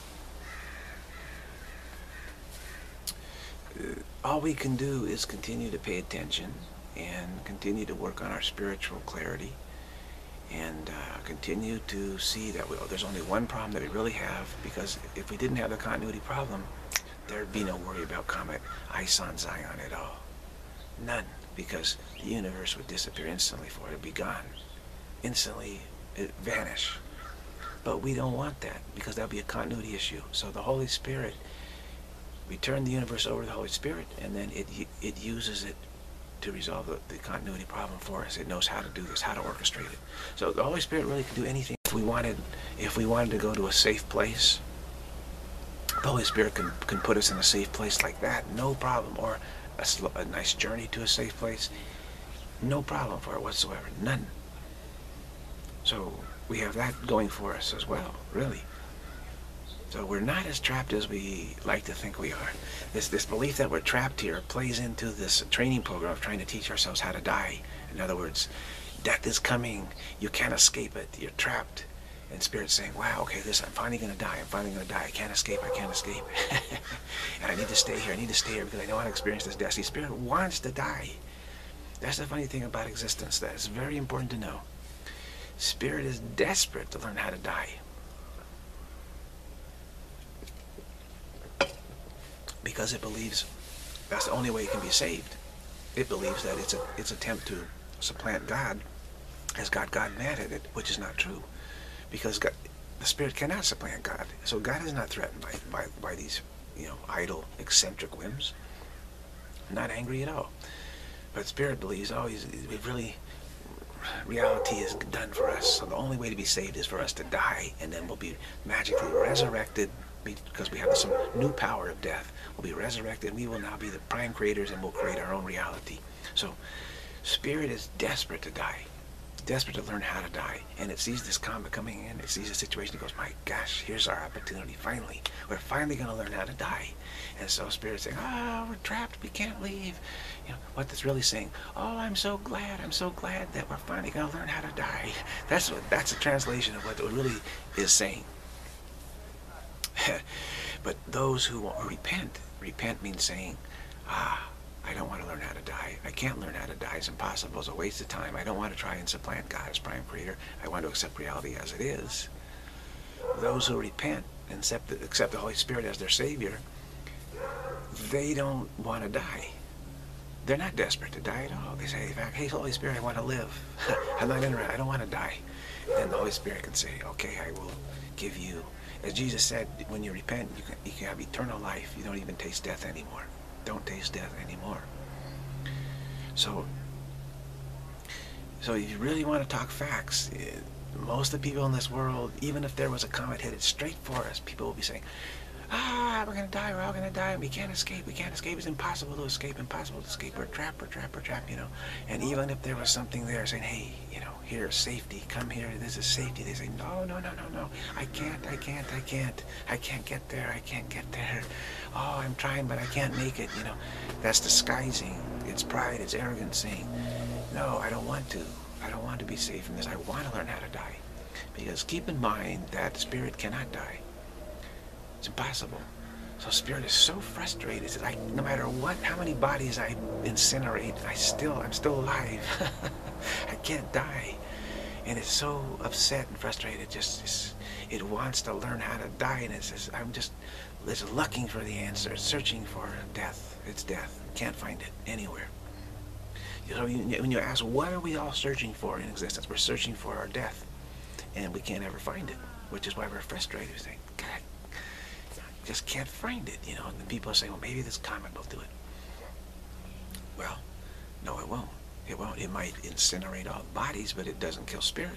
uh, all we can do is continue to pay attention and continue to work on our spiritual clarity, and uh, continue to see that we, oh, there's only one problem that we really have, because if we didn't have the continuity problem, there'd be no worry about Comet ISON Zion at all. None, because the universe would disappear instantly for it. It'd be gone. Instantly, it vanish. But we don't want that, because that would be a continuity issue. So the Holy Spirit, we turn the universe over to the Holy Spirit, and then it it uses it to resolve the, the continuity problem for us. It knows how to do this, how to orchestrate it. So the Holy Spirit really can do anything. If we wanted, if we wanted to go to a safe place, the Holy Spirit can, can put us in a safe place like that, no problem. Or a, slow, a nice journey to a safe place, no problem for it whatsoever, none. So we have that going for us as well, really. So we're not as trapped as we like to think we are. This, this belief that we're trapped here plays into this training program of trying to teach ourselves how to die. In other words, death is coming, you can't escape it, you're trapped. And Spirit's saying, wow, okay, this, I'm finally going to die, I'm finally going to die, I can't escape, I can't escape. And I need to stay here, I need to stay here because I know how to experience this death. See, Spirit wants to die. That's the funny thing about existence. That is very important to know. Spirit is desperate to learn how to die. Because it believes that's the only way it can be saved. It believes that its a, its attempt to supplant God has got God mad at it, which is not true. Because God, the Spirit cannot supplant God. So God is not threatened by, by, by these, you know, idle, eccentric whims. Not angry at all. But Spirit believes, oh, he's, we've really, reality is done for us. So the only way to be saved is for us to die, and then we'll be magically resurrected because we have some new power of death. We'll be resurrected, and we will now be the prime creators, and we'll create our own reality. So Spirit is desperate to die, desperate to learn how to die. And it sees this comet coming in, it sees the situation, it goes, my gosh, here's our opportunity, finally. We're finally going to learn how to die. And so Spirit's saying, oh, we're trapped, we can't leave. You know, what that's really saying, oh, I'm so glad, I'm so glad that we're finally going to learn how to die. That's what, that's a translation of what it really is saying. But those who repent, repent means saying, ah, I don't want to learn how to die. I can't learn how to die. It's impossible. It's a waste of time. I don't want to try and supplant God as prime creator. I want to accept reality as it is. Those who repent and accept the, accept the Holy Spirit as their Savior, they don't want to die. They're not desperate to die at all. They say, in fact, hey, Holy Spirit, I want to live. I'm not interested. I don't want to die. And the Holy Spirit can say, okay, I will give you. As Jesus said, when you repent, you can, you can have eternal life. You don't even taste death anymore. Don't taste death anymore. So, so if you really want to talk facts, most of the people in this world, even if there was a comet headed straight for us, people will be saying, ah, we're going to die, we're all going to die, and we can't escape, we can't escape, it's impossible to escape, impossible to escape, we're trapped, we're trapped, we're trapped, you know. And even if there was something there saying, hey, you know, here's safety, come here, this is safety, they say, no, no, no, no, no, I can't, I can't, I can't, I can't get there, I can't get there. Oh, I'm trying, but I can't make it, you know. That's disguising, it's pride, it's arrogance saying, no, I don't want to, I don't want to be saved from this, I want to learn how to die. Because keep in mind that Spirit cannot die. It's impossible. So Spirit is so frustrated. It's like no matter what, how many bodies I incinerate, I still, I'm still alive. I can't die. And it's so upset and frustrated. It just, it's, it wants to learn how to die, and it's just, I'm just, it's looking for the answer, searching for death. It's death. Can't find it anywhere. You know, when you ask, what are we all searching for in existence? We're searching for our death, and we can't ever find it, which is why we're frustrated. We think, God, just can't find it, you know. And the people say, well, maybe this comet will do it. Well, no, it won't. It won't. It might incinerate all bodies, but it doesn't kill Spirit.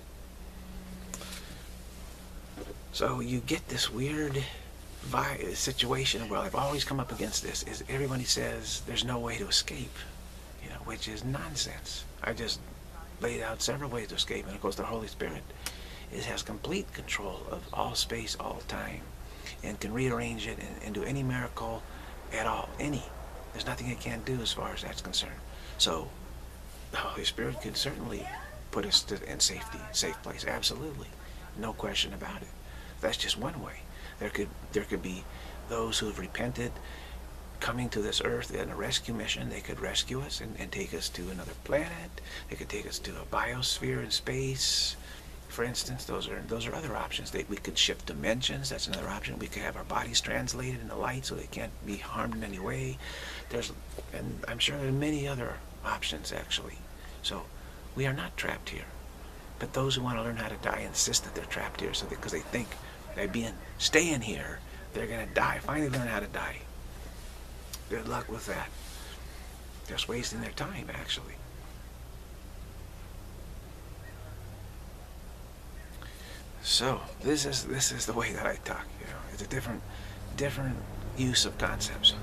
So you get this weird vi situation where I've always come up against this, is everybody says there's no way to escape, you know, which is nonsense. I just laid out several ways to escape, and of course the Holy Spirit it has complete control of all space, all time, and can rearrange it and, and do any miracle at all, any. There's nothing it can't do as far as that's concerned. So the Holy Spirit could certainly put us to, in safety, safe place, absolutely, no question about it. That's just one way. There could there could be those who have repented coming to this earth in a rescue mission. They could rescue us and, and take us to another planet. They could take us to a biosphere in space. For instance, those are those are other options. They, we could shift dimensions. That's another option. We could have our bodies translated into light so they can't be harmed in any way. There's, and I'm sure there are many other options actually. So we are not trapped here. But those who want to learn how to die insist that they're trapped here, so because they think by being staying here, they're going to die. Finally learn how to die. Good luck with that. Just wasting their time, actually. So this is this is the way that I talk. You know, it's a different different use of concepts.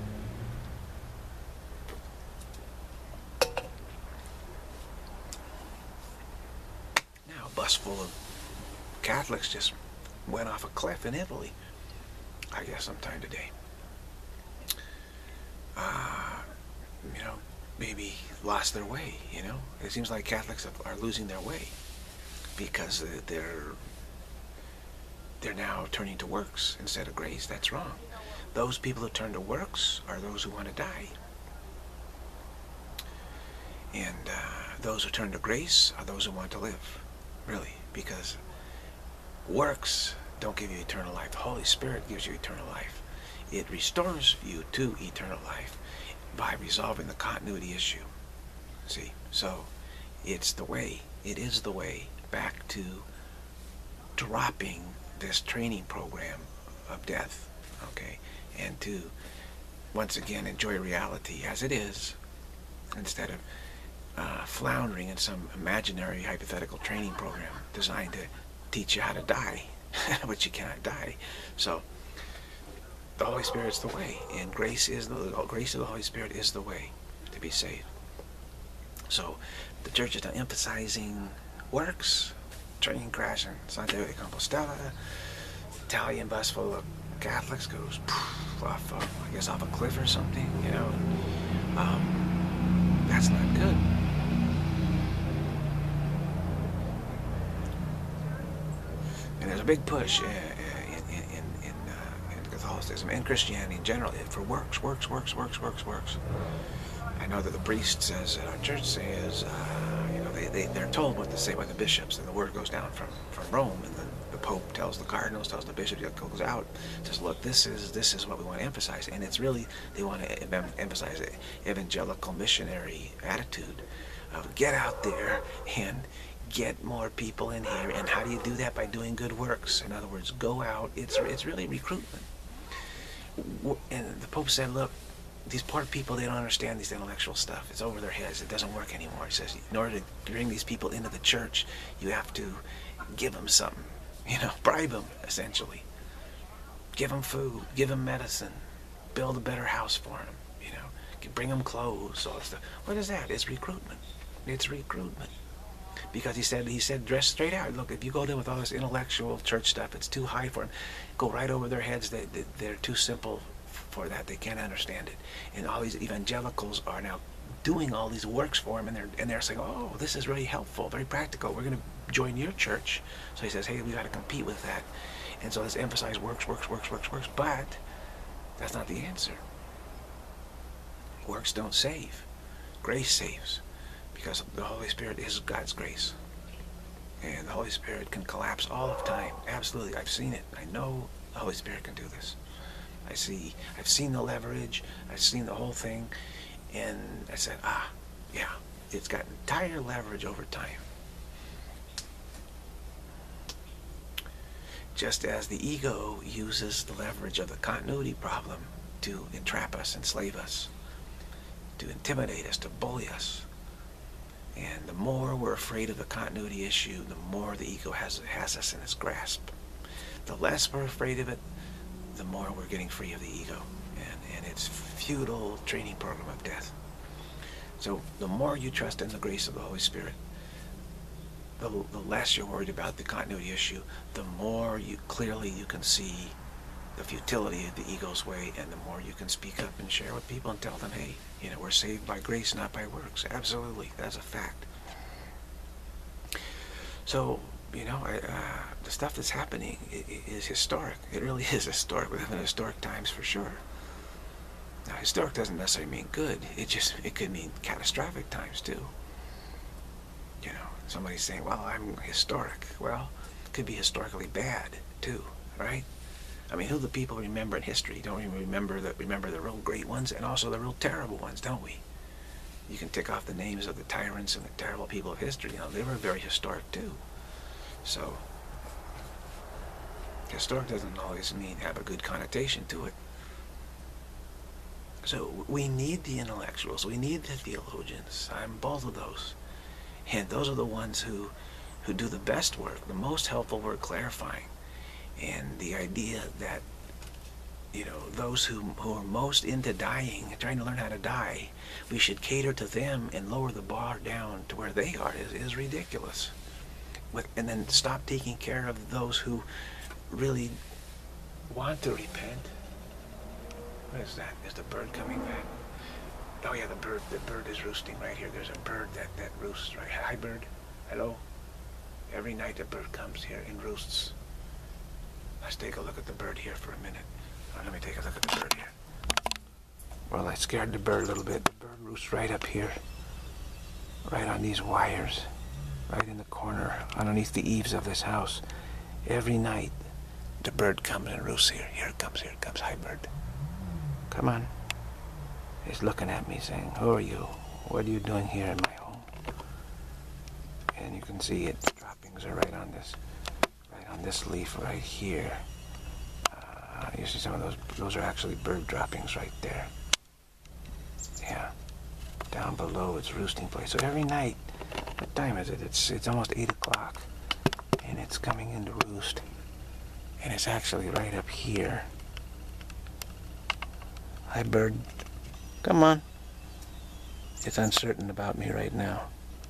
Now, a bus full of Catholics just went off a cliff in Italy, I guess sometime today. Uh, you know, maybe lost their way, you know. It seems like Catholics are losing their way because they're they're now turning to works instead of grace. That's wrong. Those people who turn to works are those who want to die. And uh, those who turn to grace are those who want to live, really, because works don't give you eternal life. The Holy Spirit gives you eternal life. It restores you to eternal life by resolving the continuity issue. See, so it's the way, it is the way back to dropping this training program of death, okay, and to once again enjoy reality as it is, instead of uh, floundering in some imaginary hypothetical training program designed to teach you how to die, but you cannot die. So the Holy Spirit's the way, and grace is the grace of the Holy Spirit is the way to be saved. So the church is now emphasizing works. Train crash in Santiago de Compostela. Italian bus full of Catholics goes poof, off, uh, I guess, off a cliff or something. You know, um, that's not good. And there's a big push uh, in in in, in, uh, in Catholicism and Christianity in general for works, works, works, works, works, works. I know that the priest says, uh, our church says, uh, you know, they, they, they're told what to say by the bishops, and the word goes down from, from Rome, and the, the Pope tells the cardinals, tells the bishop, it goes out, says, look, this is this is what we want to emphasize. And it's really, they want to em emphasize an evangelical missionary attitude of get out there and get more people in here. And how do you do that? By doing good works. In other words, go out. It's, it's really recruitment. And the Pope said, look, these poor people, they don't understand this intellectual stuff. It's over their heads. It doesn't work anymore. He says, in order to bring these people into the church, you have to give them something. You know, bribe them, essentially. Give them food. Give them medicine. Build a better house for them. You know, bring them clothes, all that stuff. What is that? It's recruitment. It's recruitment. Because he said, he said, dress straight out. Look, if you go there with all this intellectual church stuff, it's too high for them. Go right over their heads. They, they, they're too simple for that. They can't understand it. And all these evangelicals are now doing all these works for him, and they're and they're saying, oh, this is really helpful, very practical. We're going to join your church. So he says, hey, we got to compete with that. And so let's emphasize works, works, works, works, works. But that's not the answer. Works don't save. Grace saves, because the Holy Spirit is God's grace. And the Holy Spirit can collapse all of time. Absolutely. I've seen it. I know the Holy Spirit can do this. I see, I've seen the leverage, I've seen the whole thing, and I said, ah, yeah, it's got entire leverage over time. Just as the ego uses the leverage of the continuity problem to entrap us, enslave us, to intimidate us, to bully us. And the more we're afraid of the continuity issue, the more the ego has, has us in its grasp. The less we're afraid of it, the more we're getting free of the ego and, and its futile training program of death. So the more you trust in the grace of the Holy Spirit, the, the less you're worried about the continuity issue, the more you clearly you can see the futility of the ego's way, and the more you can speak up and share with people and tell them, hey, you know, we're saved by grace, not by works. Absolutely, that's a fact. So, you know, I, uh, the stuff that's happening is historic. It really is historic. We live in historic times for sure. Now, historic doesn't necessarily mean good. It just, it could mean catastrophic times too. You know, somebody's saying, well, I'm historic. Well, it could be historically bad too, right? I mean, who the people remember in history? Don't we remember the, remember the real great ones and also the real terrible ones, don't we? You can tick off the names of the tyrants and the terrible people of history. You know, they were very historic too. So, historic doesn't always mean have a good connotation to it. So we need the intellectuals, we need the theologians. I'm both of those. And those are the ones who, who do the best work, the most helpful work clarifying. And the idea that, you know, those who, who are most into dying, trying to learn how to die, we should cater to them and lower the bar down to where they are is, is ridiculous. With, and then stop taking care of those who really want to repent. What is that? Is the bird coming back? Oh yeah, the bird. The bird is roosting right here. There's a bird that, that roosts right. Hi bird. Hello. Every night a bird comes here and roosts. Let's take a look at the bird here for a minute. Oh, let me take a look at the bird here. Well, I scared the bird a little bit. The bird roosts right up here. Right on these wires. Right in the corner, underneath the eaves of this house. Every night, the bird comes and roosts here. Here it comes, here it comes. Hi, bird. Come on. It's looking at me saying, who are you? What are you doing here in my home? And you can see its droppings are right on this, right on this leaf right here. Uh, you see some of those, those are actually bird droppings right there. Yeah. Down below its roosting place. So every night, what time is it? It's it's almost eight o'clock, and it's coming in to roost, and it's actually right up here. Hi, bird. Come on. It's uncertain about me right now.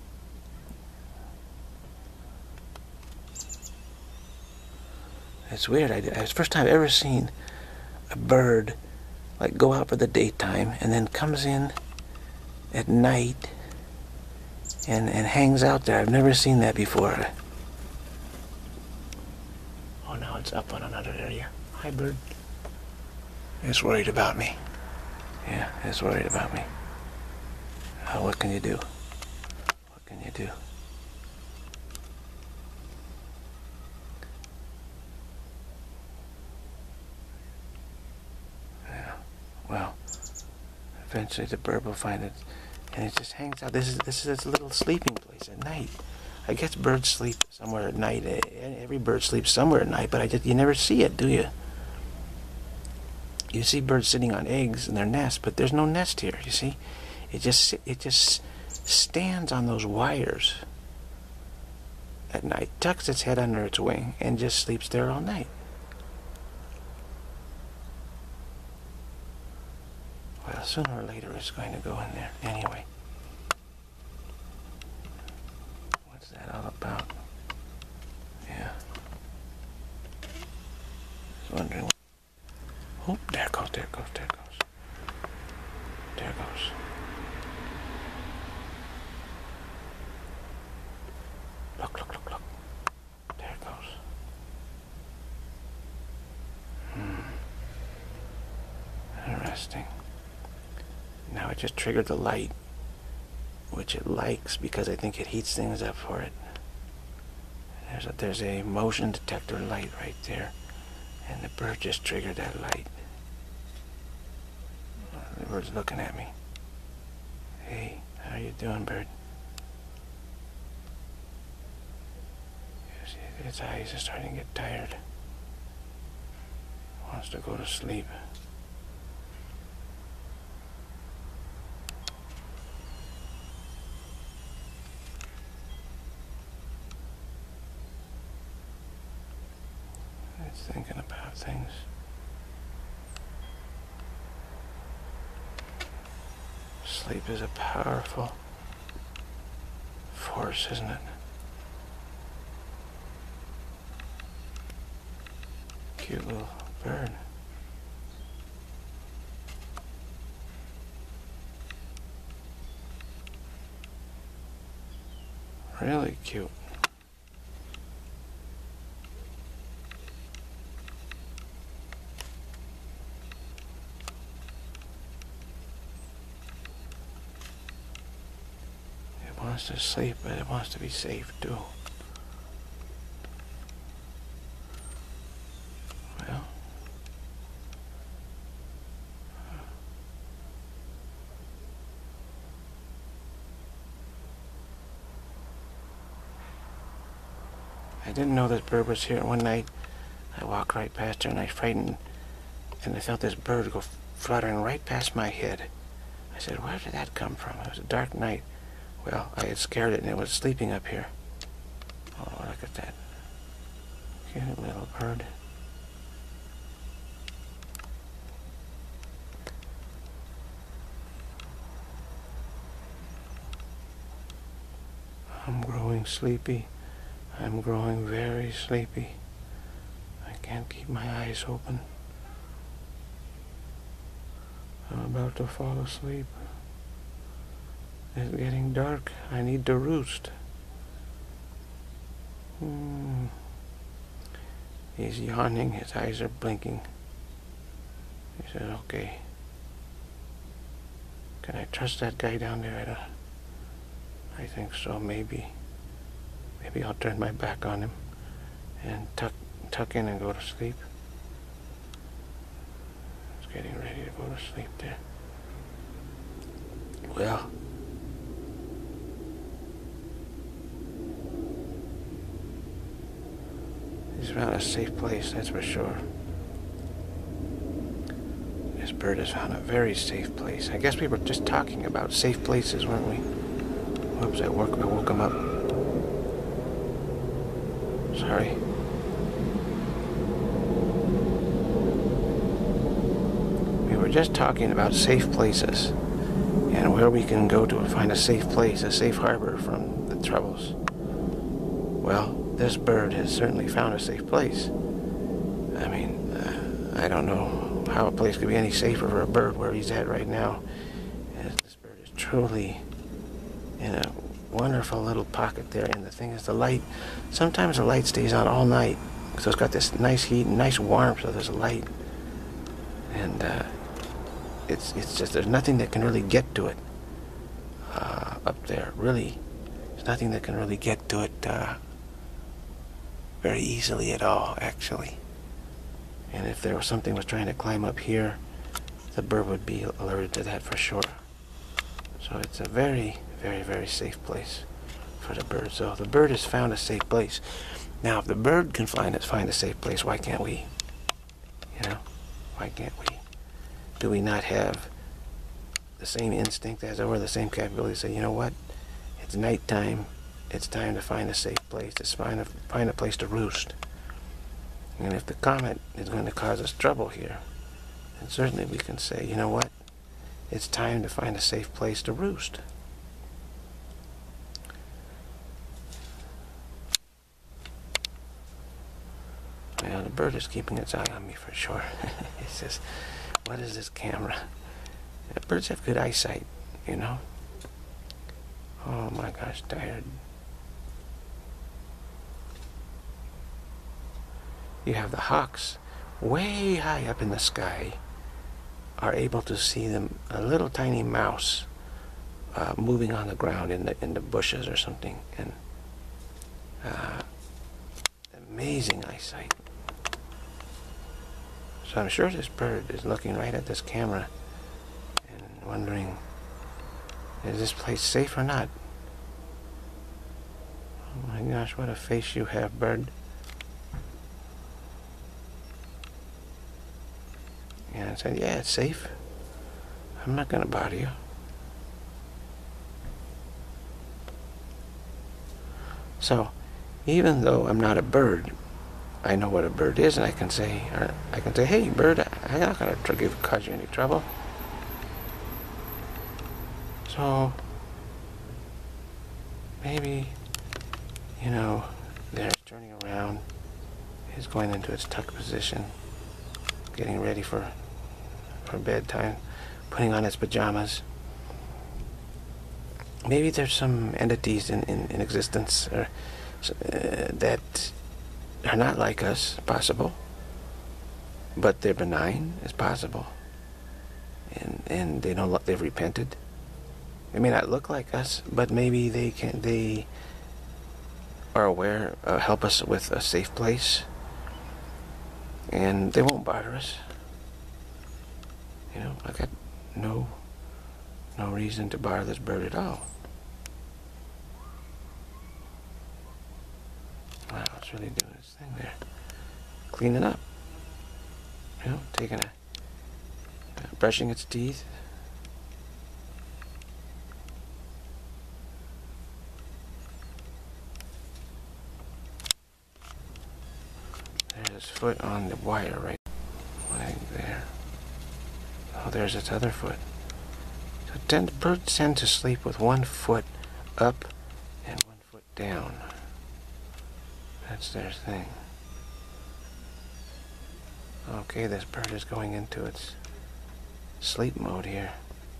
It's weird. I, it's the first time I've ever seen a bird like go out for the daytime and then comes in at night and, and hangs out there. I've never seen that before. Oh, now it's up on another area. Hi, bird. It's worried about me. Yeah, it's worried about me. Oh, what can you do? What can you do? Yeah, well, eventually the bird will find it, and it just hangs out. This is this is its little sleeping place at night. I guess birds sleep somewhere at night. Every bird sleeps somewhere at night, but I just you never see it, do you? You see birds sitting on eggs in their nest, but there's no nest here. You see, it just it just stands on those wires at night, tucks its head under its wing, and just sleeps there all night. Well, sooner or later it's going to go in there anyway. What's that all about? Yeah. Just wondering. What Oh, there it goes, there it goes, there it goes. There it goes. Look, look, look, look. There it goes. Hmm. Interesting. Now it just triggered the light, which it likes because I think it heats things up for it. There's a, there's a motion detector light right there. And the bird just triggered that light. The bird's looking at me. Hey, how you doing, bird? You see, its eyes are starting to get tired. It wants to go to sleep. It's thinking about things. Sleep is a powerful force, isn't it? Cute little bird. Really cute. It wants to sleep, but it wants to be safe too. Well, I didn't know this bird was here. One night, I walked right past her and I frightened, and I felt this bird go fluttering right past my head. I said, where did that come from? It was a dark night. Well, I had scared it and it was sleeping up here. Oh, look at that. Cute little bird. I'm growing sleepy. I'm growing very sleepy. I can't keep my eyes open. I'm about to fall asleep. It's getting dark. I need to roost. Hmm. He's yawning. His eyes are blinking. He said, okay. Can I trust that guy down there? I don't... I think so, maybe. Maybe I'll turn my back on him and tuck tuck in and go to sleep. He's getting ready to go to sleep there. Well, he's found a safe place, that's for sure. This bird has found a very safe place. I guess we were just talking about safe places, weren't we? Whoops, I woke, I woke him up. Sorry. We were just talking about safe places and where we can go to find a safe place, a safe harbor from the troubles. Well, this bird has certainly found a safe place. I mean, uh, I don't know how a place could be any safer for a bird where he's at right now. As this bird is truly in a wonderful little pocket there, and the thing is the light, sometimes the light stays on all night, so it's got this nice heat and nice warmth, so there's a light, and uh, it's it's just, there's nothing that can really get to it uh, up there, really. There's nothing that can really get to it uh, very easily at all, actually. And if there was something was trying to climb up here, the bird would be alerted to that for sure. So it's a very, very, very safe place for the bird. So the bird has found a safe place. Now, if the bird can find it, find a safe place, why can't we? You know, why can't we? Do we not have the same instinct as or the same capability to say, you know what? It's nighttime. It's time to find a safe place. To find a find a place to roost. And if the comet is going to cause us trouble here, then certainly we can say, you know what? It's time to find a safe place to roost. Well, the bird is keeping its eye on me for sure. It says, what is this camera? The birds have good eyesight, you know? Oh my gosh, tired. You have the hawks way high up in the sky are able to see them, a little tiny mouse uh, moving on the ground in the in the bushes or something, and uh, amazing eyesight. So I'm sure this bird is looking right at this camera and wondering, is this place safe or not? Oh my gosh, what a face you have, bird. And I said, yeah, it's safe. I'm not going to bother you. So, even though I'm not a bird, I know what a bird is, and I can say, or I can say, hey, bird, I'm not going to give cause you any trouble. So, maybe, you know, there's turning around, it's going into its tuck position, getting ready for for bedtime, putting on its pajamas. Maybe there's some entities in, in, in existence or, uh, that are not like us, possible, but they're benign, it's possible, and and they don't look, they've repented. They may not look like us, but maybe they can they are aware, uh, help us with a safe place, and they won't bother us. You know, I got no no reason to bother this bird at all. Wow, it's really doing its thing there. Cleaning up. You know, taking a, uh, brushing its teeth. There's its foot on the wire right there. Oh, there's its other foot. So tend, birds tend to sleep with one foot up and one foot down. That's their thing. Okay, this bird is going into its sleep mode here.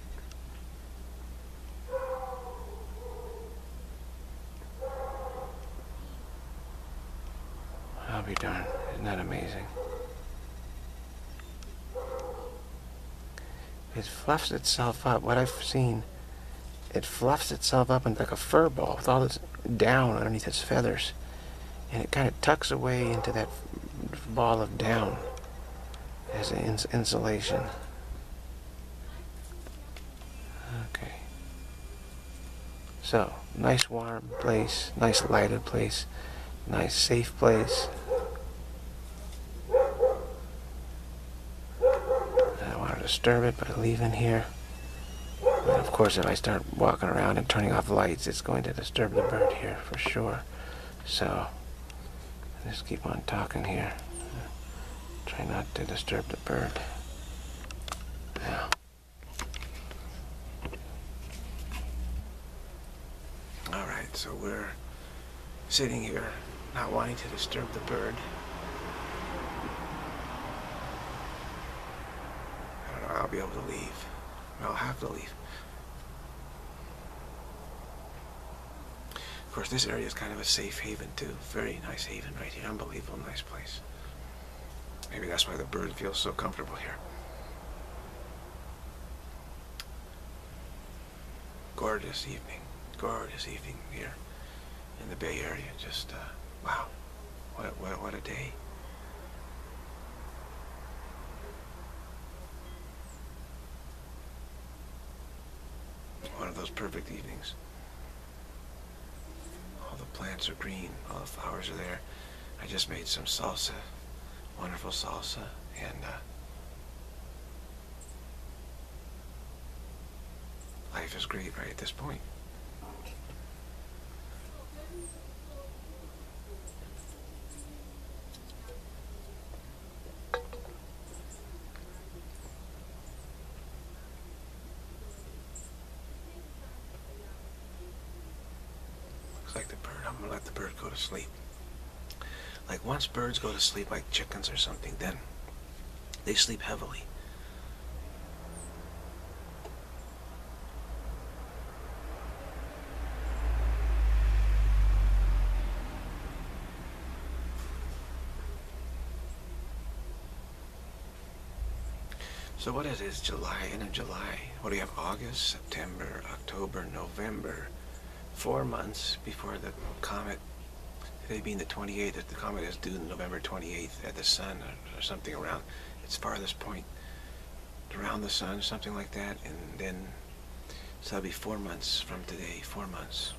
I'll be darned. Isn't that amazing? It fluffs itself up. What I've seen, it fluffs itself up into like a fur ball with all this down underneath its feathers. And it kind of tucks away into that ball of down as an ins insulation. Okay. So, nice warm place, nice lighted place, nice safe place. I don't want to disturb it by leaving here. But of course, if I start walking around and turning off lights, it's going to disturb the bird here for sure. So, just keep on talking here. Try not to disturb the bird. Now. All right, so we're sitting here, not wanting to disturb the bird. I don't know, I'll be able to leave. I'll have to leave. Of course, this area is kind of a safe haven too. Very nice haven right here. Unbelievable nice place. Maybe that's why the bird feels so comfortable here. Gorgeous evening. Gorgeous evening here in the Bay Area. Just, uh, wow. What a, what, a, what a day. One of those perfect evenings. All the plants are green. All the flowers are there. I just made some salsa. Wonderful salsa. And, uh, life is great right at this point. Looks like the bird. I'm gonna let the bird go to sleep. Like once birds go to sleep, like chickens or something, then they sleep heavily. So what is it? It's July, end of July. What do you have? August, September, October, November. Four months before the comet, today being the twenty-eighth, the comet is due November twenty-eighth at the sun or, or something around its farthest point around the sun, something like that. And then, so that'll be four months from today, four months.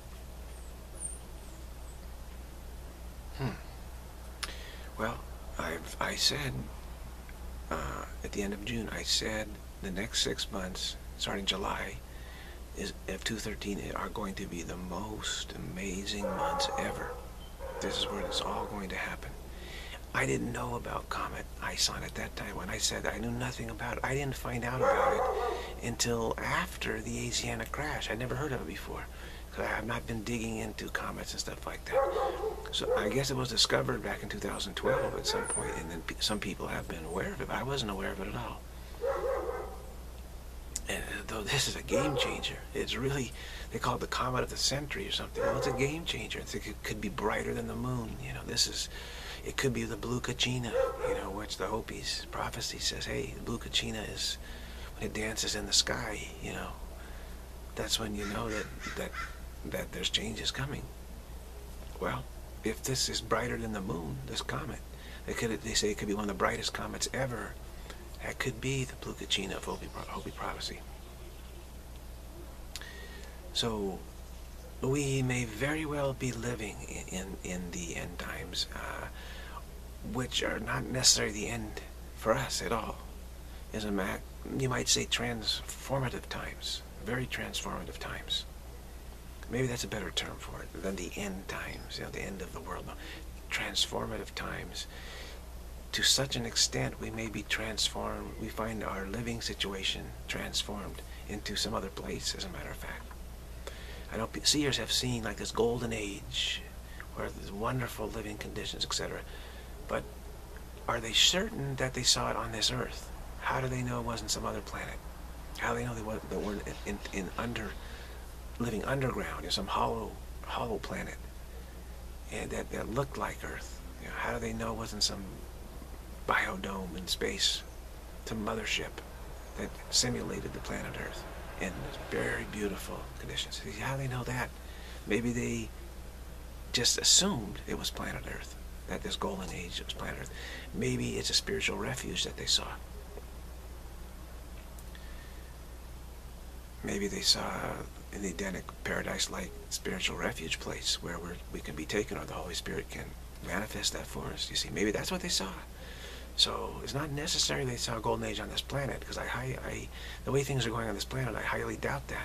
Hmm. Well, I've, I said, Uh, at the end of June, I said the next six months, starting July, is of two thirteen are going to be the most amazing months ever. This is where it's all going to happen. I didn't know about Comet ISON at that time. When I said I knew nothing about it, I didn't find out about it until after the Asiana crash. I'd never heard of it before, because I have not been digging into comets and stuff like that. So I guess it was discovered back in two thousand twelve at some point, and then pe some people have been aware of it, but I wasn't aware of it at all. And though this is a game changer, it's really, they call it the comet of the century or something. Well, it's a game changer. It's, it could be brighter than the moon. You know, this is, it could be the blue Kachina, you know, which the Hopi's prophecy says, hey, the blue Kachina is, when it dances in the sky, you know, that's when you know that, that, that there's changes coming. Well, if this is brighter than the moon, this comet, they could, they say it could be one of the brightest comets ever. That could be the blue Kachina of Hopi, Hopi prophecy. So, we may very well be living in, in, in the end times, uh, which are not necessarily the end for us at all. As a matter, you might say transformative times, very transformative times. Maybe that's a better term for it than the end times, you know, the end of the world. No, transformative times. To such an extent, we may be transformed, we find our living situation transformed into some other place, as a matter of fact. I know seers have seen like this golden age, where there's wonderful living conditions, et cetera. But are they certain that they saw it on this earth? How do they know it wasn't some other planet? How do they know they weren't, they weren't in, in, in under, living underground, in some hollow, hollow planet, and that, that looked like Earth? You know, how do they know it wasn't some biodome in space, some mothership that simulated the planet Earth in very beautiful conditions? How do they know that? Maybe they just assumed it was planet Earth, that this golden age was planet Earth. Maybe it's a spiritual refuge that they saw. Maybe they saw an Edenic paradise-like spiritual refuge place where we're, we can be taken, or the Holy Spirit can manifest that for us. You see, maybe that's what they saw. So it's not necessary they saw a golden age on this planet, because I, I, the way things are going on this planet, I highly doubt that.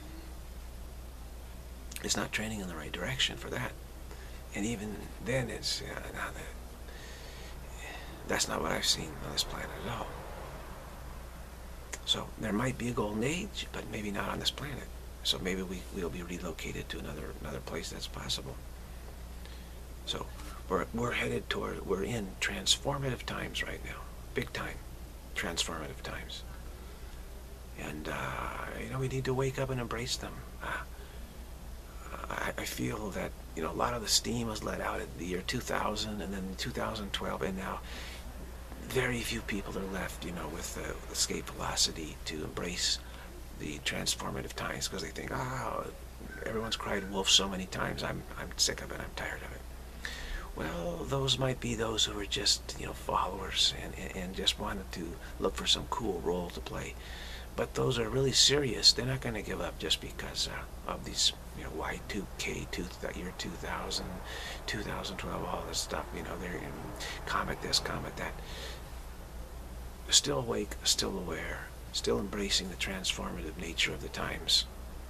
It's not trending in the right direction for that. And even then, it's uh, not that, that's not what I've seen on this planet at all. So there might be a golden age, but maybe not on this planet. So maybe we, we'll be relocated to another another place that's possible. So we're, we're headed toward, we're in transformative times right now. Big time transformative times. And, uh, you know, we need to wake up and embrace them. Uh, I, I feel that, you know, a lot of the steam was let out in the year two thousand, and then two thousand twelve, and now very few people are left, you know, with the escape velocity to embrace the transformative times, because they think, oh, everyone's cried wolf so many times, I'm, I'm sick of it, I'm tired of it. Well, those might be those who are just, you know, followers and, and, and just wanted to look for some cool role to play. But those are really serious. They're not going to give up just because uh, of these, you know, Y two K, two, year two thousand, two thousand twelve, all this stuff. You know, they're in Comet this, Comet that. Still awake, still aware, still embracing the transformative nature of the times.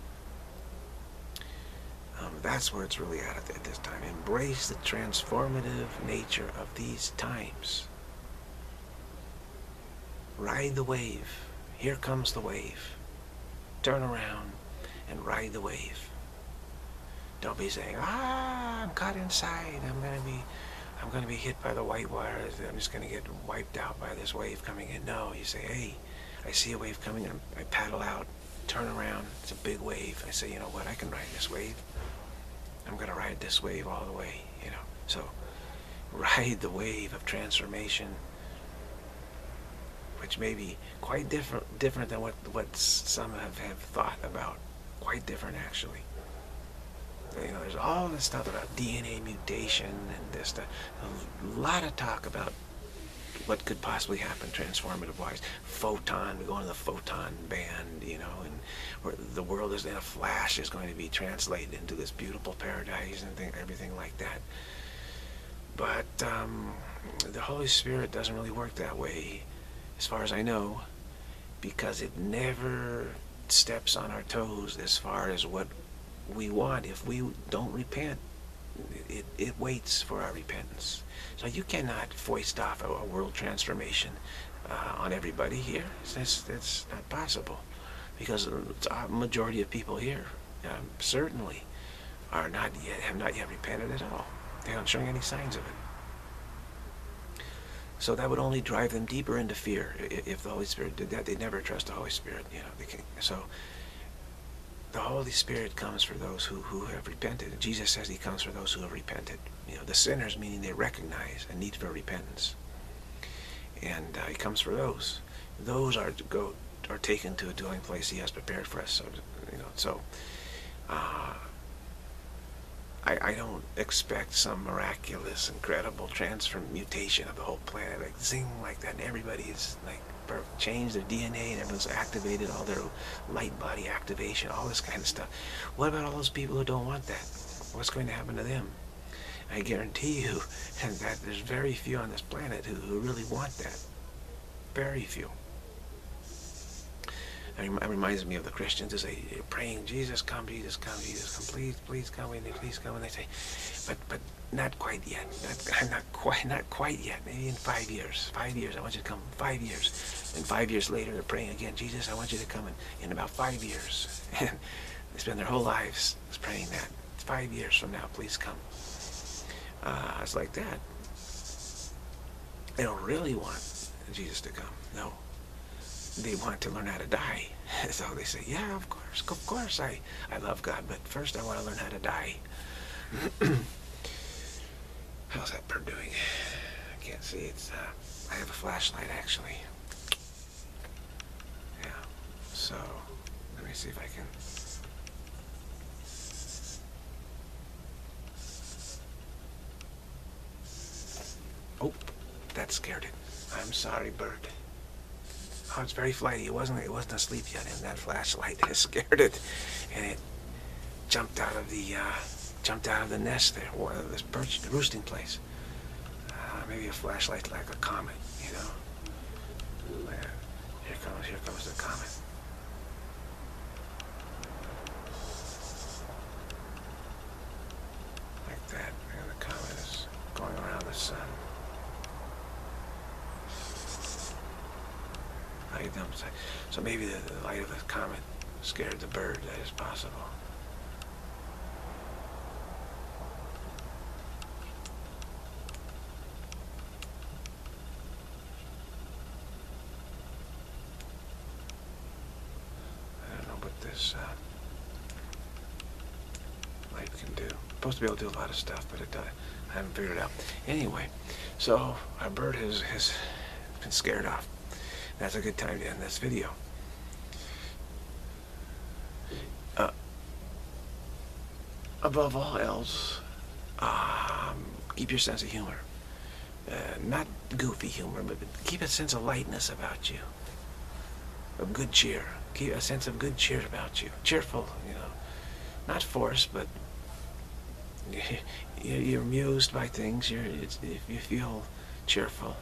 Um, that's where it's really at at this time. Embrace the transformative nature of these times. Ride the wave. Here comes the wave. Turn around and ride the wave. Don't be saying, ah, I'm caught inside. I'm going to be, I'm going to be hit by the white wires. I'm just going to get wiped out by this wave coming in. No, you say, hey, I see a wave coming. And I paddle out, turn around. It's a big wave. I say, you know what? I can ride this wave. I'm going to ride this wave all the way. You know. So, ride the wave of transformation, which may be quite different, different than what what some have, have thought about. Quite different, actually. You know, there's all this stuff about D N A mutation and this stuff. A lot of talk about what could possibly happen transformative-wise. Photon, we go into the photon band, you know, and where the world is in a flash is going to be translated into this beautiful paradise and thing, everything like that. But um, the Holy Spirit doesn't really work that way, as far as I know, because it never steps on our toes as far as what we want. If we don't repent, it, it waits for our repentance. So you cannot foist off a, a world transformation uh, on everybody here. That's, that's not possible, because a majority of people here um, certainly are not yet, have not yet repented at all. They aren't showing any signs of it. So that would only drive them deeper into fear. If the Holy Spirit did that, they'd never trust the Holy Spirit. You know, they can, so the Holy Spirit comes for those who, who have repented. Jesus says he comes for those who have repented. You know, the sinners, meaning they recognize a need for repentance. And uh, he comes for those. Those are to go are taken to a dwelling place he has prepared for us. So, you know, so uh, I, I don't expect some miraculous, incredible transmutation of the whole planet, like zing, like that, and everybody's like changed their D N A and everyone's activated, all their light body activation, all this kind of stuff. What about all those people who don't want that? What's going to happen to them? I guarantee you that there's very few on this planet who, who really want that. Very few. It reminds me of the Christians as they are praying, Jesus come, Jesus come, Jesus come, please, please come, and they please come, and they say, but but not quite yet, not, not quite, not quite yet. Maybe in five years, five years, I want you to come. Five years, and five years later they're praying again, Jesus, I want you to come in, in about five years, and they spend their whole lives praying that. Five years from now, please come. Uh, it's like that. They don't really want Jesus to come. No. They want to learn how to die. So they say, yeah, of course, of course, I, I love God, but first I want to learn how to die. How's that bird doing? I can't see. It's, uh, I have a flashlight, actually. Yeah, so let me see if I can... Oh, that scared it. I'm sorry, bird. Oh, it's very flighty. It wasn't. It wasn't asleep yet. And that flashlight has scared it, and it jumped out of the uh, jumped out of the nest there, or this perch, the roosting place. Uh, maybe a flashlight like a comet, you know. Like a, here comes. Here comes the comet. Like that. And the comet is going around the sun. So maybe the, the light of the comet scared the bird. That is possible. I don't know what this uh, light can do. It's supposed to be able to do a lot of stuff, but it does. I haven't figured it out. Anyway, so our bird has, has been scared off. That's a good time to end this video. Uh, above all else, um, keep your sense of humor. Uh, not goofy humor, but keep a sense of lightness about you. Of good cheer. Keep a sense of good cheer about you. Cheerful, you know. Not forced, but you're amused by things. You're, it's, if you feel cheerful.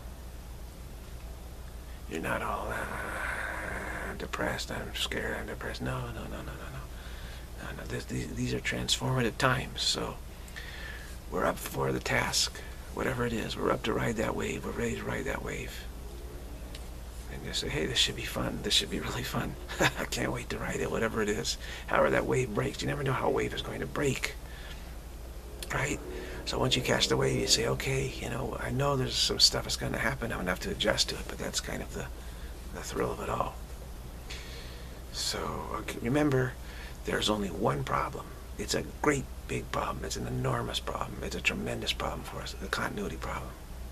You're not all uh, depressed, I'm scared, I'm depressed. No, no, no, no, no, no. no, no. This, these, these are transformative times, so we're up for the task, whatever it is. We're up to ride that wave. We're ready to ride that wave. And just say, hey, this should be fun. This should be really fun. I can't wait to ride it, whatever it is. However that wave breaks, you never know how a wave is going to break, right? So once you catch the wave, you say, okay, you know, I know there's some stuff that's going to happen. I'm going to have to adjust to it, but that's kind of the, the thrill of it all. So okay, remember, there's only one problem. It's a great big problem. It's an enormous problem. It's a tremendous problem for us, the continuity problem.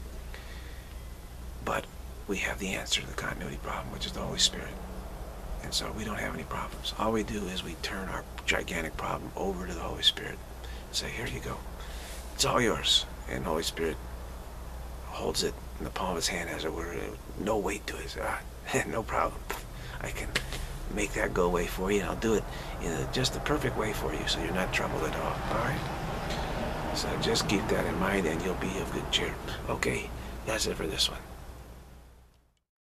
But we have the answer to the continuity problem, which is the Holy Spirit. And so we don't have any problems. All we do is we turn our gigantic problem over to the Holy Spirit and say, here you go. It's all yours. And the Holy Spirit holds it in the palm of his hand, as it were. No weight to it. Ah, no problem. I can make that go away for you, and I'll do it in a, just the perfect way for you, so you're not troubled at all. All right? So just keep that in mind, and you'll be of good cheer. Okay, that's it for this one.